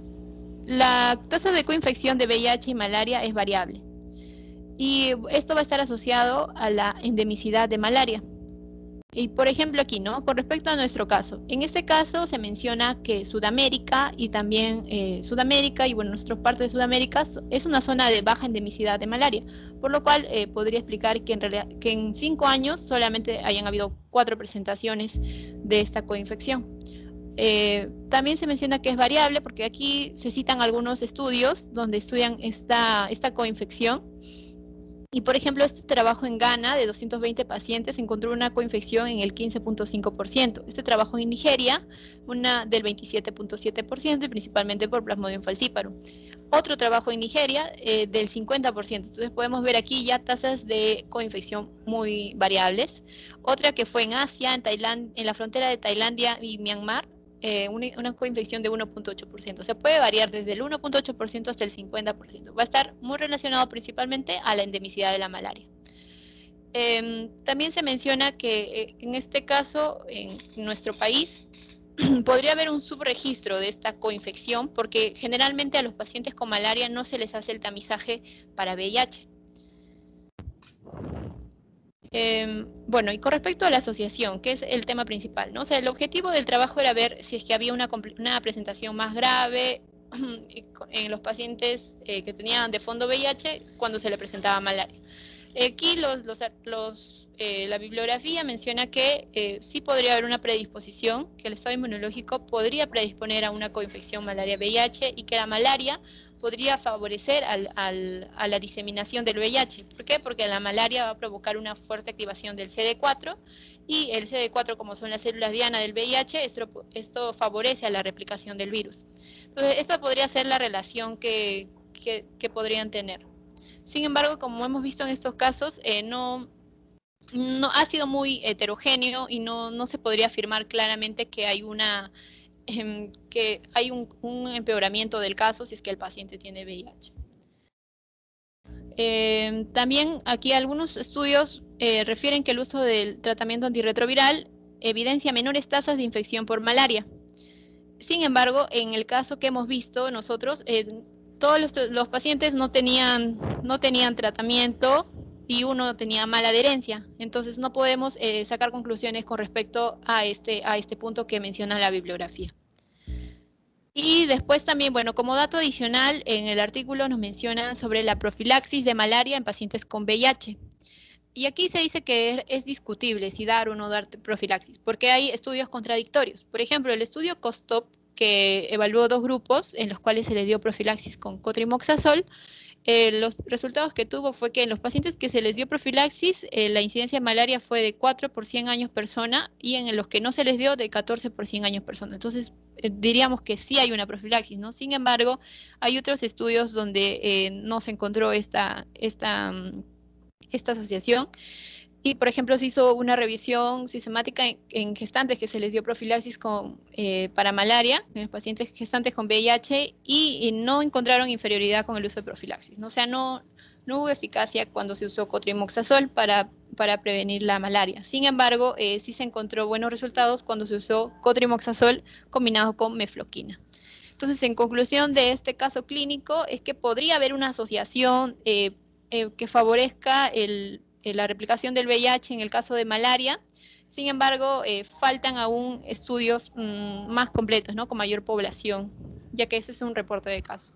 la tasa de coinfección de V I H y malaria es variable. Y esto va a estar asociado a la endemicidad de malaria. Y por ejemplo aquí, ¿no? Con respecto a nuestro caso. En este caso se menciona que Sudamérica y también eh, Sudamérica y bueno, nuestra parte de Sudamérica es una zona de baja endemicidad de malaria. Por lo cual eh, podría explicar que en realidad que en cinco años solamente hayan habido cuatro presentaciones de esta coinfección. Eh, también se menciona que es variable porque aquí se citan algunos estudios donde estudian esta, esta coinfección. Y por ejemplo, este trabajo en Ghana de doscientos veinte pacientes encontró una coinfección en el quince punto cinco por ciento. Este trabajo en Nigeria, una del veintisiete punto siete por ciento y principalmente por Plasmodium falciparum. otro trabajo en Nigeria eh, del cincuenta por ciento. Entonces podemos ver aquí ya tasas de coinfección muy variables. Otra que fue en Asia, en, Tailandia, en la frontera de Tailandia y Myanmar, eh, una, una coinfección de uno punto ocho por ciento. O sea, puede variar desde el uno punto ocho por ciento hasta el cincuenta por ciento. Va a estar muy relacionado principalmente a la endemicidad de la malaria. Eh, también se menciona que eh, en este caso, en nuestro país, podría haber un subregistro de esta coinfección porque generalmente a los pacientes con malaria no se les hace el tamizaje para V I H. Eh, bueno, y con respecto a la asociación, que es el tema principal, ¿no? O sea, el objetivo del trabajo era ver si es que había una, una presentación más grave en los pacientes eh, que tenían de fondo V I H cuando se le presentaba malaria. Aquí los, los, los, eh, la bibliografía menciona que eh, sí podría haber una predisposición, que el estado inmunológico podría predisponer a una coinfección malaria-V I H y que la malaria podría favorecer al, al, a la diseminación del V I H. ¿Por qué? Porque la malaria va a provocar una fuerte activación del C D cuatro y el C D cuatro, como son las células diana del V I H, esto, esto favorece a la replicación del virus. Entonces, esta podría ser la relación que, que, que podrían tener. Sin embargo, como hemos visto en estos casos, eh, no, no ha sido muy heterogéneo y no, no se podría afirmar claramente que hay una eh, que hay un, un empeoramiento del caso si es que el paciente tiene V I H. Eh, también aquí algunos estudios eh, refieren que el uso del tratamiento antirretroviral evidencia menores tasas de infección por malaria. Sin embargo, en el caso que hemos visto nosotros, eh, todos los, los pacientes no tenían, no tenían tratamiento y uno tenía mala adherencia. Entonces no podemos eh, sacar conclusiones con respecto a este, a este punto que menciona la bibliografía. Y después también, bueno, como dato adicional, en el artículo nos menciona sobre la profilaxis de malaria en pacientes con V I H. Y aquí se dice que es discutible si dar o no dar profilaxis, porque hay estudios contradictorios. Por ejemplo, el estudio COSTOP, que evaluó dos grupos en los cuales se les dio profilaxis con cotrimoxazol, eh, los resultados que tuvo fue que en los pacientes que se les dio profilaxis, eh, la incidencia de malaria fue de cuatro por cien años persona y en los que no se les dio de catorce por cien años persona. Entonces, eh, diríamos que sí hay una profilaxis, ¿no? Sin embargo, hay otros estudios donde eh, no se encontró esta, esta, esta asociación. Y, por ejemplo, se hizo una revisión sistemática en, en gestantes que se les dio profilaxis con, eh, para malaria, en los pacientes gestantes con V I H, y, y no encontraron inferioridad con el uso de profilaxis, ¿no? O sea, no, no hubo eficacia cuando se usó cotrimoxazol para, para prevenir la malaria. Sin embargo, eh, sí se encontró buenos resultados cuando se usó cotrimoxazol combinado con mefloquina. Entonces, en conclusión de este caso clínico, es que podría haber una asociación eh, eh, que favorezca el la replicación del V I H en el caso de malaria. Sin embargo, eh, faltan aún estudios mmm, más completos, ¿no? Con mayor población, ya que ese es un reporte de caso.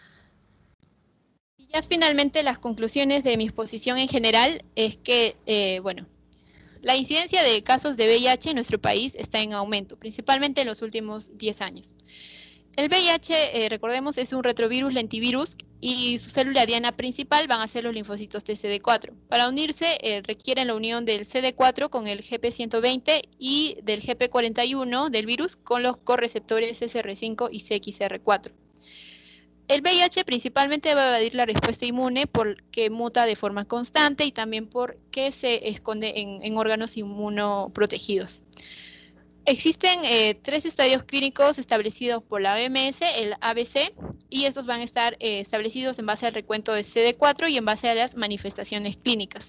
Y ya finalmente las conclusiones de mi exposición en general es que, eh, bueno, la incidencia de casos de V I H en nuestro país está en aumento, principalmente en los últimos diez años. El V I H, eh, recordemos, es un retrovirus lentivirus y su célula diana principal van a ser los linfocitos T C D cuatro. Para unirse eh, requieren la unión del C D cuatro con el G P ciento veinte y del G P cuarenta y uno del virus con los correceptores S R cinco y C X R cuatro. El V I H principalmente va a evadir la respuesta inmune porque muta de forma constante y también porque se esconde en, en órganos inmunoprotegidos. Existen eh, tres estadios clínicos establecidos por la O M S, el A B C, y estos van a estar eh, establecidos en base al recuento de C D cuatro y en base a las manifestaciones clínicas.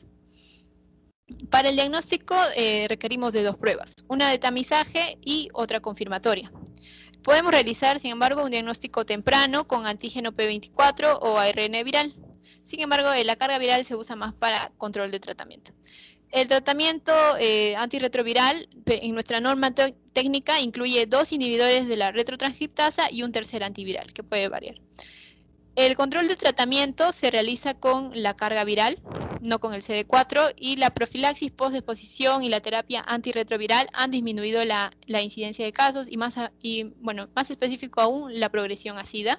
Para el diagnóstico eh, requerimos de dos pruebas, una de tamizaje y otra confirmatoria. Podemos realizar, sin embargo, un diagnóstico temprano con antígeno P veinticuatro o A R N viral. Sin embargo, eh, la carga viral se usa más para control de tratamiento. El tratamiento eh, antirretroviral en nuestra norma técnica incluye dos inhibidores de la retrotranscriptasa y un tercer antiviral, que puede variar. El control de tratamiento se realiza con la carga viral, no con el C D cuatro, y la profilaxis post-exposición y la terapia antirretroviral han disminuido la, la incidencia de casos y, más, y bueno, más específico aún, la progresión a SIDA.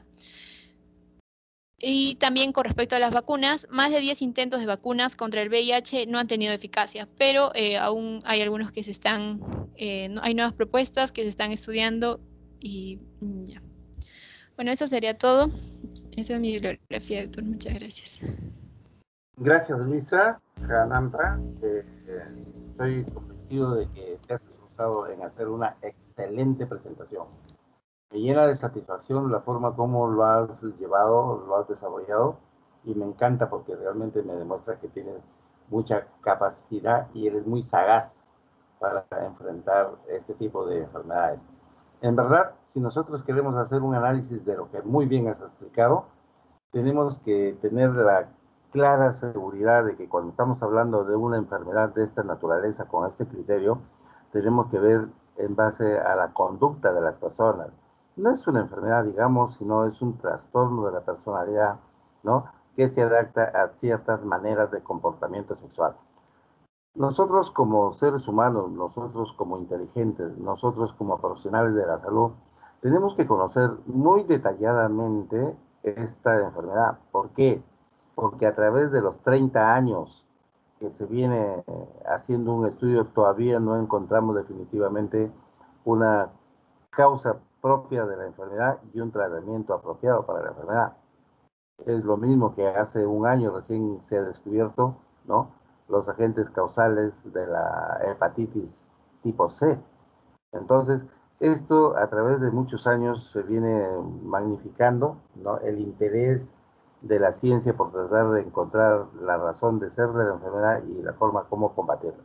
Y también con respecto a las vacunas, más de diez intentos de vacunas contra el V I H no han tenido eficacia, pero eh, aún hay algunos que se están, eh, hay nuevas propuestas que se están estudiando y ya. Bueno, eso sería todo. Esa es mi bibliografía, doctor. Muchas gracias. Gracias, Luisa. Janampa, eh, estoy convencido de que te has esforzado en hacer una excelente presentación. Me llena de satisfacción la forma como lo has llevado, lo has desarrollado, y me encanta porque realmente me demuestra que tienes mucha capacidad y eres muy sagaz para enfrentar este tipo de enfermedades. En verdad, si nosotros queremos hacer un análisis de lo que muy bien has explicado, tenemos que tener la clara seguridad de que cuando estamos hablando de una enfermedad de esta naturaleza, con este criterio, tenemos que ver en base a la conducta de las personas. No es una enfermedad, digamos, sino es un trastorno de la personalidad, ¿no? Que se adapta a ciertas maneras de comportamiento sexual. Nosotros como seres humanos, nosotros como inteligentes, nosotros como profesionales de la salud, tenemos que conocer muy detalladamente esta enfermedad. ¿Por qué? Porque a través de los treinta años que se viene haciendo un estudio, todavía no encontramos definitivamente una causa propia de la enfermedad y un tratamiento apropiado para la enfermedad. Es lo mismo que hace un año recién se ha descubierto, ¿no?, los agentes causales de la hepatitis tipo C. Entonces, esto a través de muchos años se viene magnificando, ¿no?, el interés de la ciencia por tratar de encontrar la razón de ser de la enfermedad y la forma como combatirla.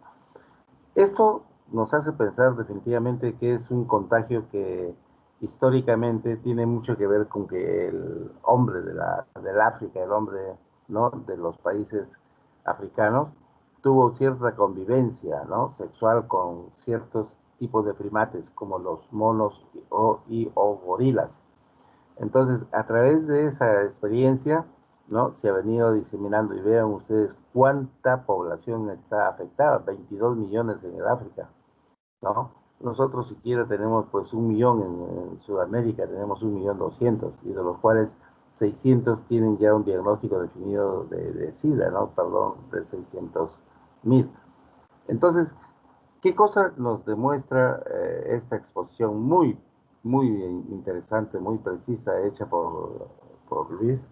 Esto nos hace pensar definitivamente que es un contagio que históricamente tiene mucho que ver con que el hombre de la, del África, el hombre, ¿no?, de los países africanos, tuvo cierta convivencia, ¿no?, sexual con ciertos tipos de primates como los monos o, y, o gorilas. Entonces, a través de esa experiencia, ¿no?, se ha venido diseminando, y vean ustedes cuánta población está afectada, veintidós millones en el África, ¿no? Nosotros siquiera tenemos pues un millón en, en Sudamérica, tenemos un millón doscientos, y de los cuales seiscientos tienen ya un diagnóstico definido de, de SIDA, ¿no? Perdón, de seiscientos mil. Entonces, ¿qué cosa nos demuestra eh, esta exposición muy, muy interesante, muy precisa, hecha por, por Luis,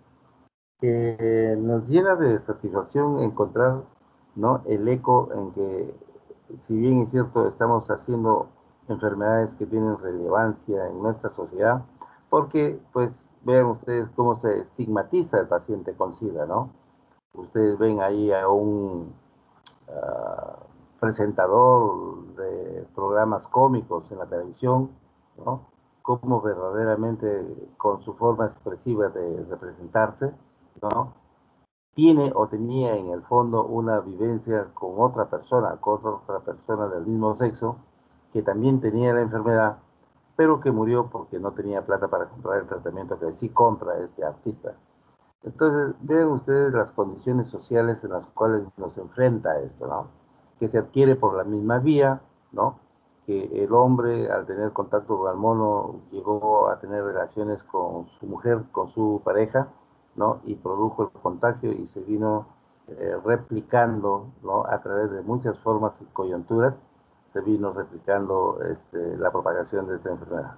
que nos llena de satisfacción encontrar, ¿no?, el eco en que, si bien es cierto, estamos haciendo enfermedades que tienen relevancia en nuestra sociedad, porque, pues, vean ustedes cómo se estigmatiza el paciente con SIDA, ¿no? Ustedes ven ahí a un uh, presentador de programas cómicos en la televisión, ¿no?, cómo verdaderamente, con su forma expresiva de representarse, ¿no?, tiene o tenía en el fondo una vivencia con otra persona, con otra persona del mismo sexo, que también tenía la enfermedad, pero que murió porque no tenía plata para comprar el tratamiento que sí compra este artista. Entonces, vean ustedes las condiciones sociales en las cuales nos enfrenta esto, ¿no?, que se adquiere por la misma vía, ¿no?, que el hombre, al tener contacto con el mono, llegó a tener relaciones con su mujer, con su pareja, ¿no?, y produjo el contagio y se vino eh, replicando, ¿no?, a través de muchas formas y coyunturas, se vino replicando este, la propagación de esta enfermedad.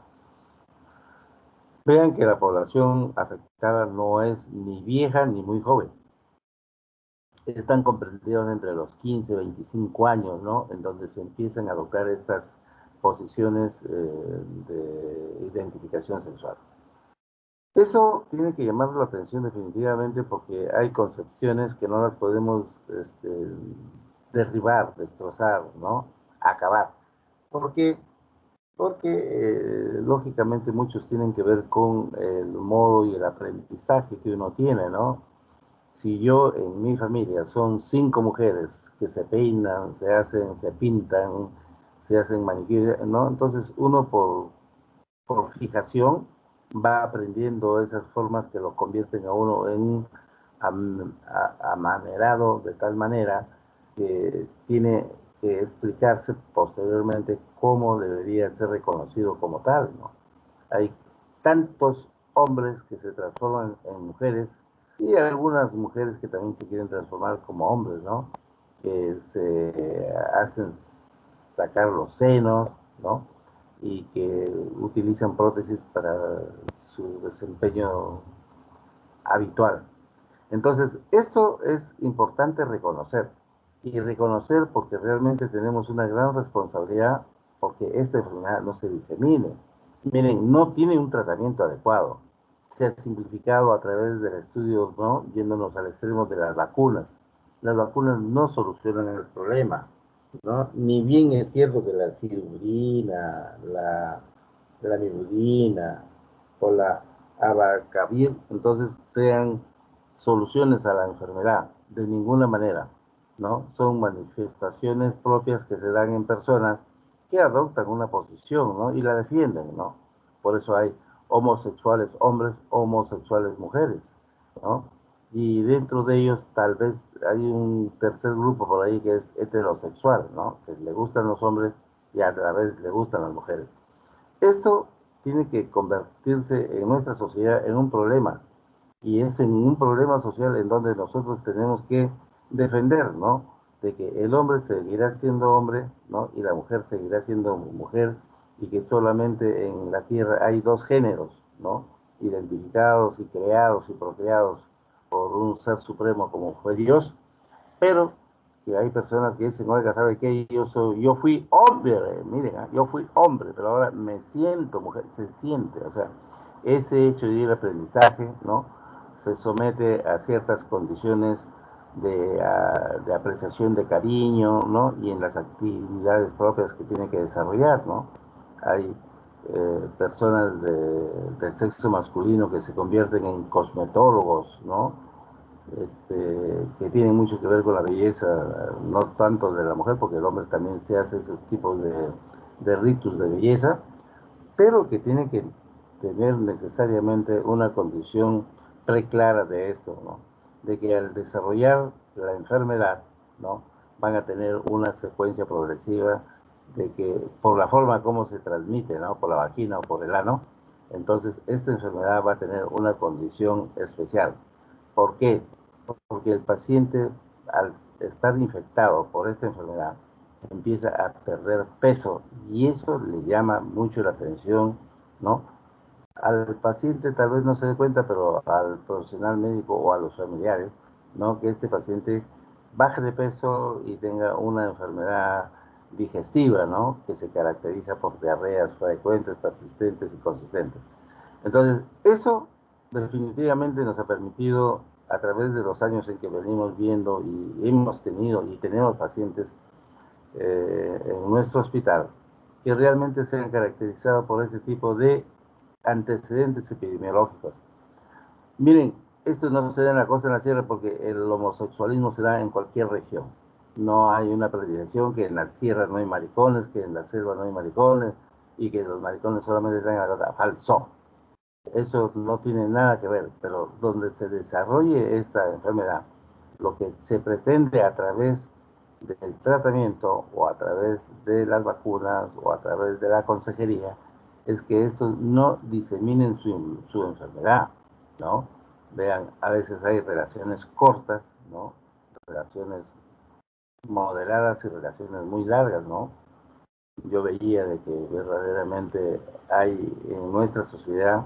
Vean que la población afectada no es ni vieja ni muy joven. Están comprendidos entre los quince y veinticinco años, ¿no?, en donde se empiezan a adoptar estas posiciones eh, de identificación sexual. Eso tiene que llamar la atención definitivamente, porque hay concepciones que no las podemos este, derribar, destrozar, ¿no?, acabar. ¿Por qué? Porque eh, lógicamente muchos tienen que ver con el modo y el aprendizaje que uno tiene, ¿no? Si yo en mi familia son cinco mujeres que se peinan, se hacen, se pintan, se hacen manicure, ¿no?, entonces uno por, por fijación va aprendiendo esas formas que lo convierten a uno en un am, a, amanerado, de tal manera que tiene que explicarse posteriormente cómo debería ser reconocido como tal, ¿no? Hay tantos hombres que se transforman en mujeres, y algunas mujeres que también se quieren transformar como hombres, ¿no?, que se hacen sacar los senos, ¿no?, y que utilizan prótesis para su desempeño, habitual. Entonces, esto es importante reconocer, y reconocer porque realmente tenemos una gran responsabilidad porque esta enfermedad no se disemine. Miren, no tiene un tratamiento adecuado. Se ha simplificado a través del estudio, ¿no? Yéndonos al extremo de las vacunas. Las vacunas no solucionan el problema, ¿no? Ni bien es cierto que la cirubrina, la, la mirudina o la abacavir, entonces sean soluciones a la enfermedad, de ninguna manera, ¿no? Son manifestaciones propias que se dan en personas que adoptan una posición, ¿no? Y la defienden, ¿no? Por eso hay homosexuales hombres, homosexuales mujeres, ¿no? Y dentro de ellos tal vez hay un tercer grupo por ahí que es heterosexual, ¿no? Que le gustan los hombres y a la vez le gustan las mujeres. Esto tiene que convertirse en nuestra sociedad en un problema, y es en un problema social en donde nosotros tenemos que defender, ¿no? De que el hombre seguirá siendo hombre, ¿no? Y la mujer seguirá siendo mujer, y que solamente en la tierra hay dos géneros, ¿no? Identificados y creados y procreados por un ser supremo como fue Dios, pero que hay personas que dicen, oiga, ¿sabe qué? Yo soy, yo fui hombre, miren, ¿eh? Yo fui hombre, pero ahora me siento mujer, se siente, o sea, ese hecho de ir al aprendizaje, ¿no? Se somete a ciertas condiciones de, uh, de apreciación de cariño, ¿no? Y en las actividades propias que tiene que desarrollar, ¿no? Hay eh, personas de, del sexo masculino que se convierten en cosmetólogos, ¿no? Este, que tienen mucho que ver con la belleza, no tanto de la mujer, porque el hombre también se hace ese tipo de, de ritos de belleza, pero que tiene que tener necesariamente una condición preclara de esto, ¿no? De que al desarrollar la enfermedad, ¿no? Van a tener una secuencia progresiva de que por la forma como se transmite, ¿no? Por la vagina o por el ano, entonces esta enfermedad va a tener una condición especial. ¿Por qué? Porque el paciente, al estar infectado por esta enfermedad, empieza a perder peso, y eso le llama mucho la atención, ¿no? Al paciente tal vez no se dé cuenta, pero al profesional médico o a los familiares, ¿no? Que este paciente baje de peso y tenga una enfermedad digestiva, ¿no? Que se caracteriza por diarreas frecuentes, persistentes y consistentes. Entonces, eso definitivamente nos ha permitido, a través de los años en que venimos viendo y hemos tenido y tenemos pacientes eh, en nuestro hospital que realmente se han caracterizado por este tipo de antecedentes epidemiológicos. Miren, esto no se da en la costa de la sierra porque el homosexualismo se da en cualquier región. No hay una predilección que en la sierra no hay maricones, que en la selva no hay maricones, y que los maricones solamente están en la costa. Falso. Eso no tiene nada que ver, pero donde se desarrolle esta enfermedad, lo que se pretende a través del tratamiento o a través de las vacunas o a través de la consejería es que estos no diseminen su, su enfermedad, ¿no? Vean, a veces hay relaciones cortas, ¿no? Relaciones moderadas y relaciones muy largas, ¿no? Yo veía de que verdaderamente hay en nuestra sociedad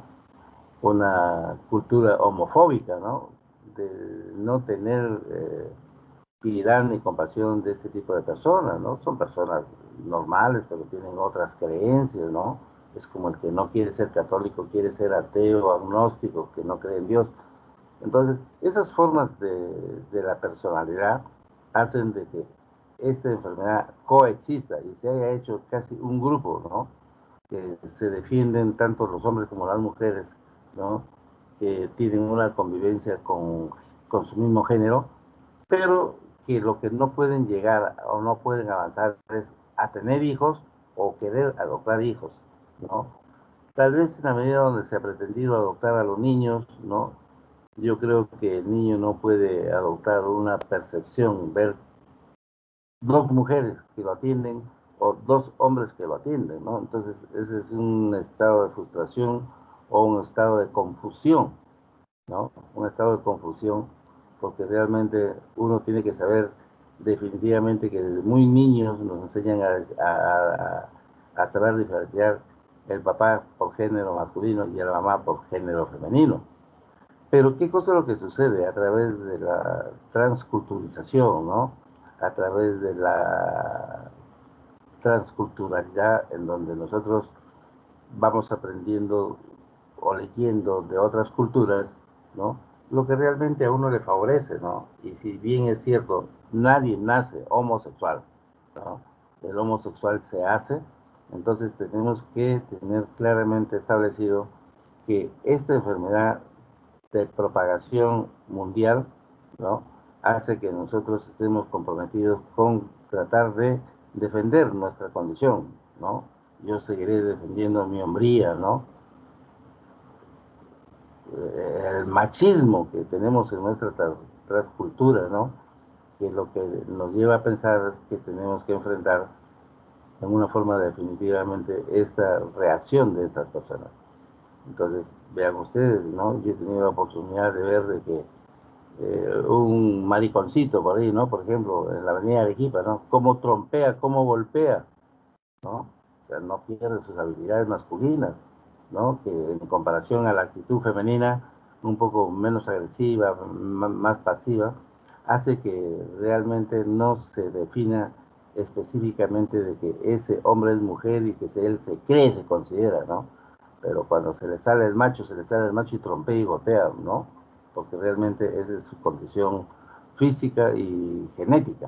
una cultura homofóbica, ¿no? De no tener eh, piedad ni compasión de este tipo de personas, ¿no? Son personas normales, pero tienen otras creencias, ¿no? Es como el que no quiere ser católico, quiere ser ateo, agnóstico, que no cree en Dios. Entonces, esas formas de, de la personalidad hacen de que esta enfermedad coexista y se haya hecho casi un grupo, ¿no? Que se defienden tanto los hombres como las mujeres, ¿no? Que tienen una convivencia con, con su mismo género, pero que lo que no pueden llegar o no pueden avanzar es a tener hijos o querer adoptar hijos, ¿no? Tal vez en la medida donde se ha pretendido adoptar a los niños, ¿no? Yo creo que el niño no puede adoptar una percepción, ver dos mujeres que lo atienden o dos hombres que lo atienden, ¿no? Entonces ese es un estado de frustración o un estado de confusión, ¿no? Un estado de confusión, porque realmente uno tiene que saber definitivamente que desde muy niños nos enseñan a, a, a saber diferenciar el papá por género masculino y la mamá por género femenino. Pero ¿qué cosa es lo que sucede a través de la transculturización, ¿no? A través de la transculturalidad en donde nosotros vamos aprendiendo o leyendo de otras culturas, ¿no? Lo que realmente a uno le favorece, ¿no? Y si bien es cierto, nadie nace homosexual, ¿no? El homosexual se hace, entonces tenemos que tener claramente establecido que esta enfermedad de propagación mundial, ¿no? Hace que nosotros estemos comprometidos con tratar de defender nuestra condición, ¿no? Yo seguiré defendiendo mi hombría, ¿no? El machismo que tenemos en nuestra transcultura, ¿no? Que lo que nos lleva a pensar es que tenemos que enfrentar en una forma definitivamente esta reacción de estas personas. Entonces, vean ustedes, ¿no? Yo he tenido la oportunidad de ver de que eh, un mariconcito por ahí, ¿no? Por ejemplo, en la avenida Arequipa, ¿no? Cómo trompea, cómo golpea, ¿no? O sea, no pierde sus habilidades masculinas, ¿no? Que en comparación a la actitud femenina, un poco menos agresiva, más pasiva, hace que realmente no se defina específicamente de que ese hombre es mujer y que él se cree, se considera, ¿no? Pero cuando se le sale el macho, se le sale el macho y trompea y golpea, ¿no? Porque realmente esa es su condición física y genética.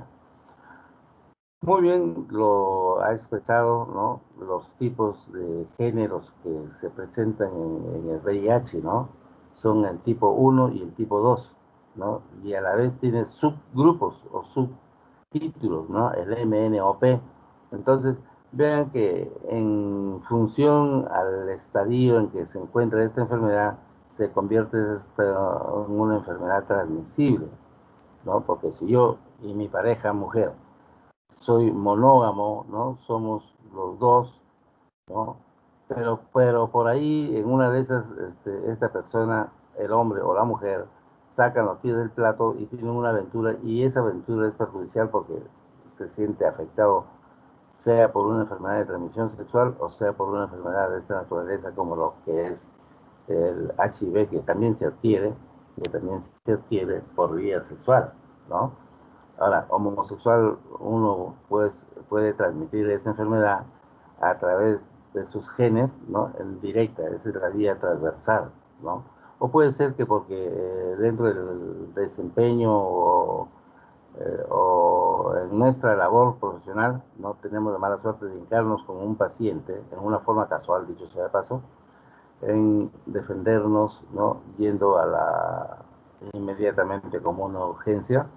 Muy bien lo ha expresado, ¿no? Los tipos de géneros que se presentan en, en el V I H, ¿no? Son el tipo uno y el tipo dos, ¿no? Y a la vez tiene subgrupos o subtítulos, ¿no? El M N O P. Entonces, vean que en función al estadio en que se encuentra esta enfermedad, se convierte esta en una enfermedad transmisible, ¿no? Porque si yo y mi pareja mujer soy monógamo, ¿no? Somos los dos, ¿no? Pero, pero por ahí, en una de esas, este, esta persona, el hombre o la mujer, sacan los pies del plato y tienen una aventura, y esa aventura es perjudicial porque se siente afectado, sea por una enfermedad de transmisión sexual o sea por una enfermedad de esta naturaleza, como lo que es el H I V, que también se adquiere, que también se adquiere por vía sexual, ¿no? Ahora, como homosexual, uno pues, puede transmitir esa enfermedad a través de sus genes, ¿no? En directa, esa es la vía transversal, ¿no? O puede ser que porque eh, dentro del desempeño o, eh, o en nuestra labor profesional, no tenemos la mala suerte de hincarnos con un paciente, en una forma casual, dicho sea de paso, en defendernos, ¿no? Yendo a la inmediatamente como una urgencia,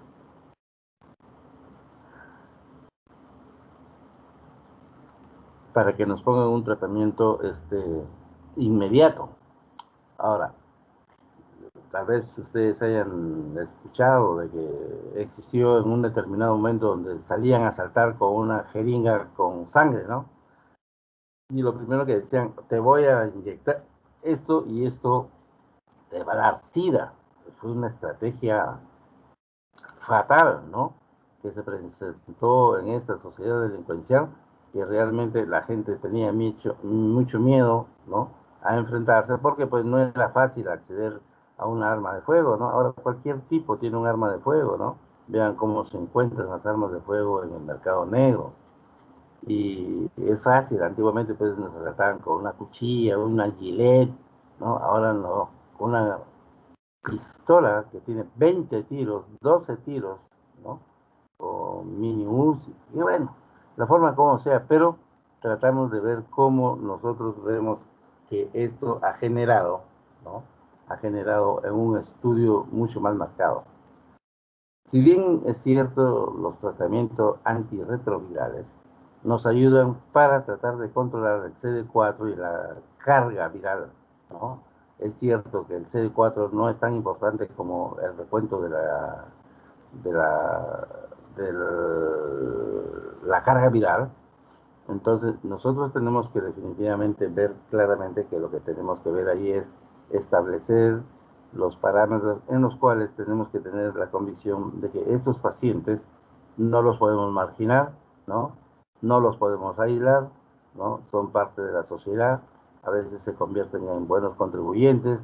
para que nos pongan un tratamiento este, inmediato. Ahora, tal vez ustedes hayan escuchado de que existió en un determinado momento donde salían a saltar con una jeringa con sangre, ¿no? Y lo primero que decían, te voy a inyectar esto y esto te va a dar SIDA. Fue una estrategia fatal, ¿no? Que se presentó en esta sociedad delincuencial, que realmente la gente tenía mucho, mucho miedo, ¿no? A enfrentarse, porque pues no era fácil acceder a un arma de fuego, ¿no? Ahora cualquier tipo tiene un arma de fuego, ¿no? Vean cómo se encuentran las armas de fuego en el mercado negro. Y es fácil, antiguamente pues nos asaltaban con una cuchilla, una gilet, ¿no? Ahora no, una pistola que tiene veinte tiros, doce tiros, ¿no? O mini Uzi, y bueno, la forma como sea, pero tratamos de ver cómo nosotros vemos que esto ha generado, ¿no? Ha generado en un estudio mucho más marcado. Si bien es cierto, los tratamientos antirretrovirales nos ayudan para tratar de controlar el C D cuatro y la carga viral, ¿no? Es cierto que el C D cuatro no es tan importante como el recuento de la, de la, de la carga viral. Entonces, nosotros tenemos que definitivamente ver claramente que lo que tenemos que ver ahí es establecer los parámetros en los cuales tenemos que tener la convicción de que estos pacientes no los podemos marginar, ¿no? No los podemos aislar, ¿no? Son parte de la sociedad, a veces se convierten en buenos contribuyentes,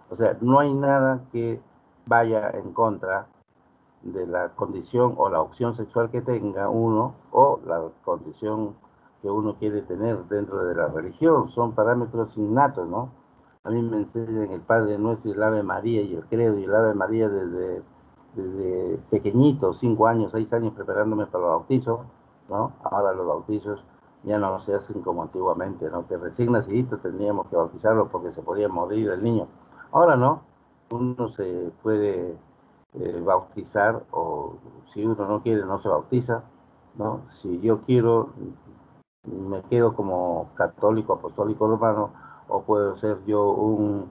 O sea, no hay nada que vaya en contra de la condición o la opción sexual que tenga uno o la condición que uno quiere tener dentro de la religión. Son parámetros innatos, ¿no? A mí me enseñan el Padre Nuestro y el Ave María y el Credo y el Ave María desde, desde pequeñito, cinco años, seis años preparándome para los bautizos, ¿no? Ahora los bautizos ya no se hacen como antiguamente, ¿no? Que recién nacidito tendríamos que bautizarlo porque se podía morir el niño. Ahora no, uno se puede eh, bautizar, o si uno no quiere no se bautiza, ¿no? Si yo quiero me quedo como católico, apostólico romano, o puedo ser yo un,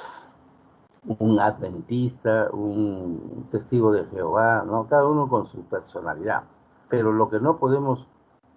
un adventista, un testigo de Jehová, ¿no? Cada uno con su personalidad. Pero lo que no podemos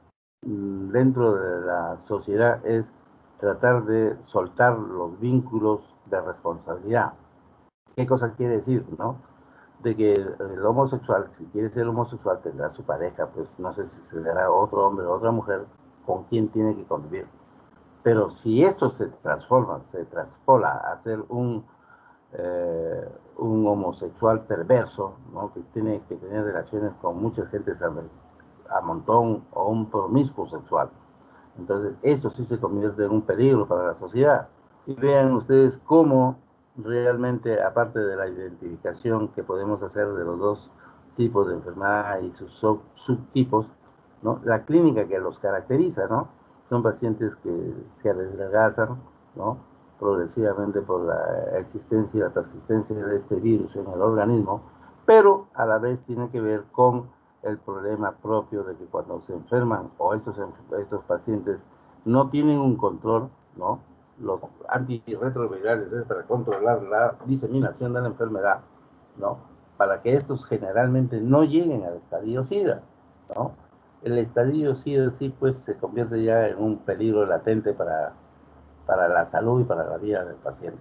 dentro de la sociedad es tratar de soltar los vínculos de responsabilidad. ¿Qué cosa quiere decir, no? De que el homosexual, si quiere ser homosexual, tendrá su pareja, pues no sé si será otro hombre o otra mujer con quien tiene que convivir. Pero si esto se transforma, se traspola a ser un, eh, un homosexual perverso, ¿no? Que tiene que tener relaciones con mucha gente a montón, o un promiscuo sexual, entonces eso sí se convierte en un peligro para la sociedad. Y vean ustedes cómo realmente, aparte de la identificación que podemos hacer de los dos tipos de enfermedad y sus subtipos, ¿no? La clínica que los caracteriza, ¿no? Son pacientes que se adelgazan, ¿no? Progresivamente por la existencia y la persistencia de este virus en el organismo, pero a la vez tiene que ver con el problema propio de que cuando se enferman o estos, estos pacientes no tienen un control, ¿no? Los antirretrovirales es para controlar la diseminación de la enfermedad, ¿no? Para que estos generalmente no lleguen al estadio SIDA, ¿no? El estadio SIDA sí, pues, se convierte ya en un peligro latente para, para la salud y para la vida del paciente.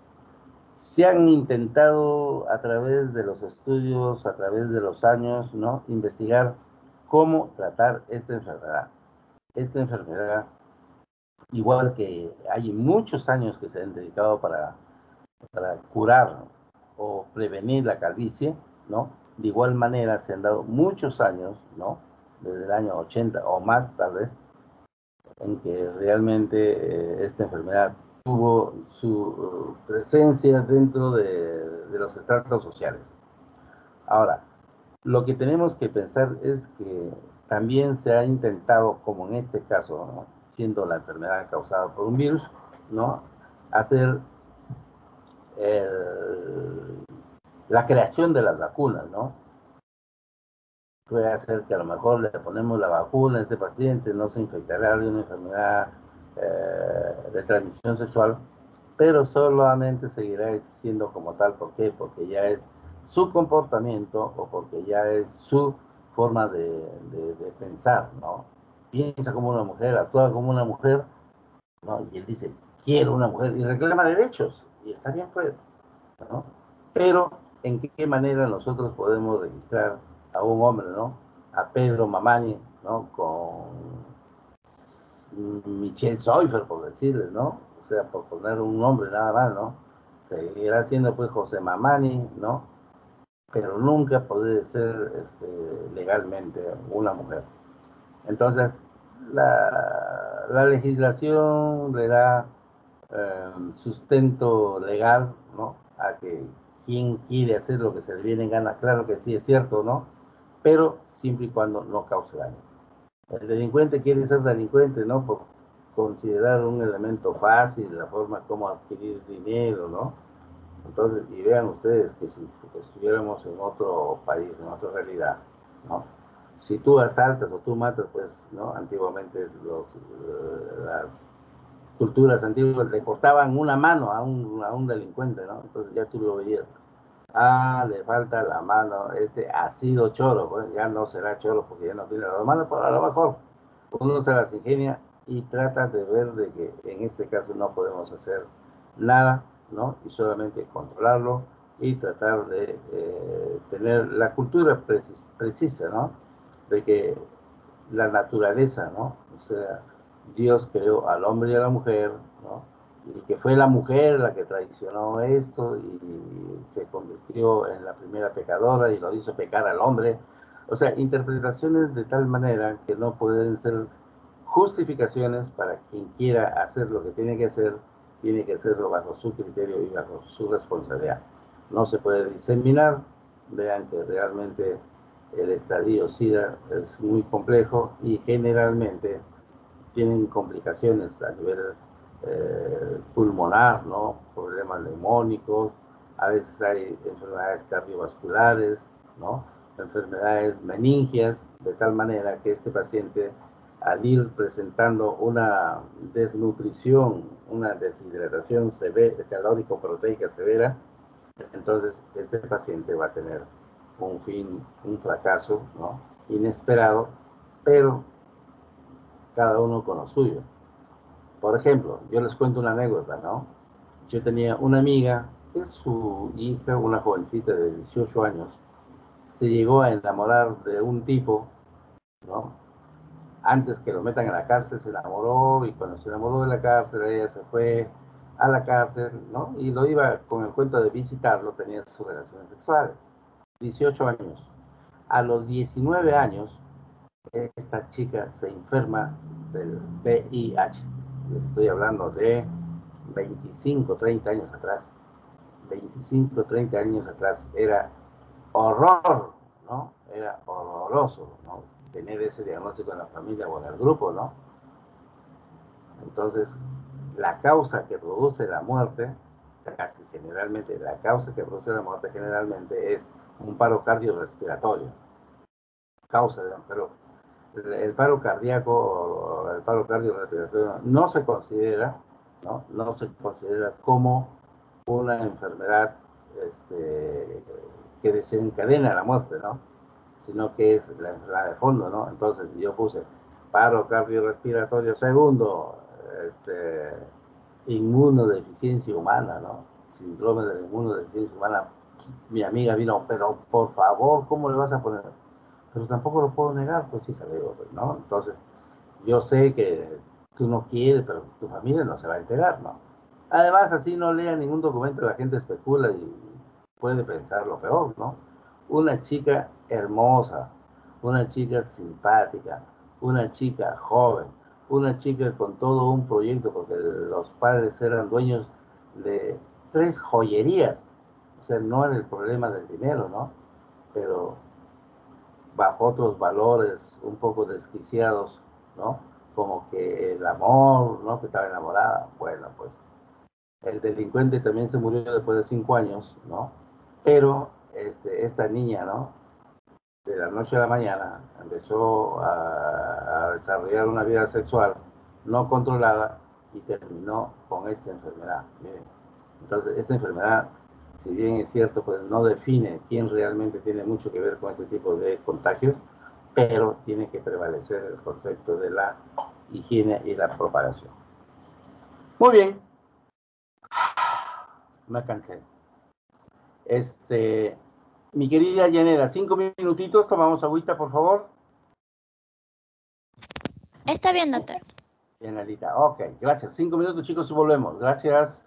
Se han intentado a través de los estudios, a través de los años, ¿no? Investigar cómo tratar esta enfermedad. Esta enfermedad, igual que hay muchos años que se han dedicado para, para curar o prevenir la calvicie, ¿no? De igual manera se han dado muchos años, ¿no? Desde el año ochenta o más tal vez, en que realmente eh, esta enfermedad tuvo su uh, presencia dentro de, de los estratos sociales. Ahora, lo que tenemos que pensar es que también se ha intentado, como en este caso, ¿no? Siendo la enfermedad causada por un virus, ¿no? Hacer el, la creación de las vacunas, ¿no? Puede hacer que a lo mejor le ponemos la vacuna a este paciente, no se infectará de una enfermedad eh, de transmisión sexual, pero solamente seguirá existiendo como tal. ¿Por qué? Porque ya es su comportamiento o porque ya es su forma de, de, de pensar, ¿no? Piensa como una mujer, actúa como una mujer, ¿no? Y él dice, quiero una mujer, y reclama derechos, y está bien, pues, ¿no? Pero, ¿en qué manera nosotros podemos registrar a un hombre, ¿no? A Pedro Mamani, ¿no? Con Michelle Seufer, por decirles, ¿no? O sea, por poner un nombre nada más, ¿no? Seguirá siendo pues José Mamani, ¿no? Pero nunca puede ser este, legalmente una mujer. Entonces, la, la legislación le da eh, sustento legal, ¿no? A que quien quiere hacer lo que se le viene en gana, claro que sí es cierto, ¿no? Pero siempre y cuando no cause daño. El delincuente quiere ser delincuente, ¿no? Por considerar un elemento fácil, la forma como adquirir dinero, ¿no? Entonces, y vean ustedes que si estuviéramos en otro país, en otra realidad, ¿no? Si tú asaltas o tú matas, pues, ¿no? Antiguamente los, uh, las culturas antiguas le cortaban una mano a un, a un delincuente, ¿no? Entonces ya tú lo veías. Ah, le falta la mano, este ha sido choro, pues ya no será choro porque ya no tiene la mano, pero a lo mejor uno se las ingenia y trata de ver de que en este caso no podemos hacer nada, ¿no? Y solamente controlarlo y tratar de eh, tener la cultura precis precisa, ¿no? De que la naturaleza, ¿no? O sea, Dios creó al hombre y a la mujer, ¿no? y que fue la mujer la que traicionó esto y se convirtió en la primera pecadora y lo hizo pecar al hombre. O sea, interpretaciones de tal manera que no pueden ser justificaciones para quien quiera hacer lo que tiene que hacer, tiene que hacerlo bajo su criterio y bajo su responsabilidad. No se puede diseminar. Vean que realmente el estadio SIDA es muy complejo y generalmente tienen complicaciones a nivel eh, pulmonar, ¿no? Problemas neumónicos, a veces hay enfermedades cardiovasculares, ¿no? Enfermedades meningias, de tal manera que este paciente, al ir presentando una desnutrición, una deshidratación severa, calórico-proteica severa, entonces este paciente va a tener un fin, un fracaso, ¿no? Inesperado, pero cada uno con lo suyo. Por ejemplo, yo les cuento una anécdota, ¿no? Yo tenía una amiga que su hija, una jovencita de dieciocho años, se llegó a enamorar de un tipo, ¿no? Antes que lo metan en la cárcel, se enamoró y cuando se enamoró de la cárcel, ella se fue a la cárcel, ¿no? Y lo iba con el cuento de visitarlo, tenía sus relaciones sexuales. dieciocho años. A los diecinueve años, esta chica se enferma del V I H. Les estoy hablando de veinticinco, treinta años atrás. veinticinco, treinta años atrás era horror, ¿no? Era horroroso, ¿no? Tener ese diagnóstico en la familia o en el grupo, ¿no? Entonces, la causa que produce la muerte, casi generalmente, la causa que produce la muerte generalmente es un paro cardiorrespiratorio. Causa de, pero el paro cardíaco o el paro cardiorrespiratorio no se considera, ¿no? No se considera como una enfermedad este, que desencadena la muerte, ¿no? Sino que es la enfermedad de fondo, ¿no? Entonces yo puse paro cardiorrespiratorio segundo, este, inmunodeficiencia humana, ¿no? Síndrome de la inmunodeficiencia humana. Mi amiga vino, pero por favor, ¿cómo le vas a poner? Pero tampoco lo puedo negar, pues hija, le digo, pues, ¿no? Entonces, yo sé que tú no quieres, pero tu familia no se va a enterar, ¿no? Además, así no lea ningún documento, la gente especula y puede pensar lo peor, ¿no? Una chica hermosa, una chica simpática, una chica joven, una chica con todo un proyecto, porque los padres eran dueños de tres joyerías. O sea, no era el problema del dinero, ¿no? Pero bajo otros valores un poco desquiciados, ¿no? Como que el amor, ¿no? Que estaba enamorada. Bueno, pues el delincuente también se murió después de cinco años, ¿no? Pero este, esta niña, ¿no? De la noche a la mañana empezó a, a desarrollar una vida sexual no controlada y terminó con esta enfermedad. Miren, entonces, esta enfermedad, si bien es cierto, pues no define quién realmente tiene mucho que ver con este tipo de contagios, pero tiene que prevalecer el concepto de la higiene y la propagación. Muy bien, me cansé. Este, mi querida Yanela, cinco minutitos, tomamos agüita, por favor. Está bien, doctor. Yanelita, ok, gracias. Cinco minutos, chicos, y volvemos. Gracias.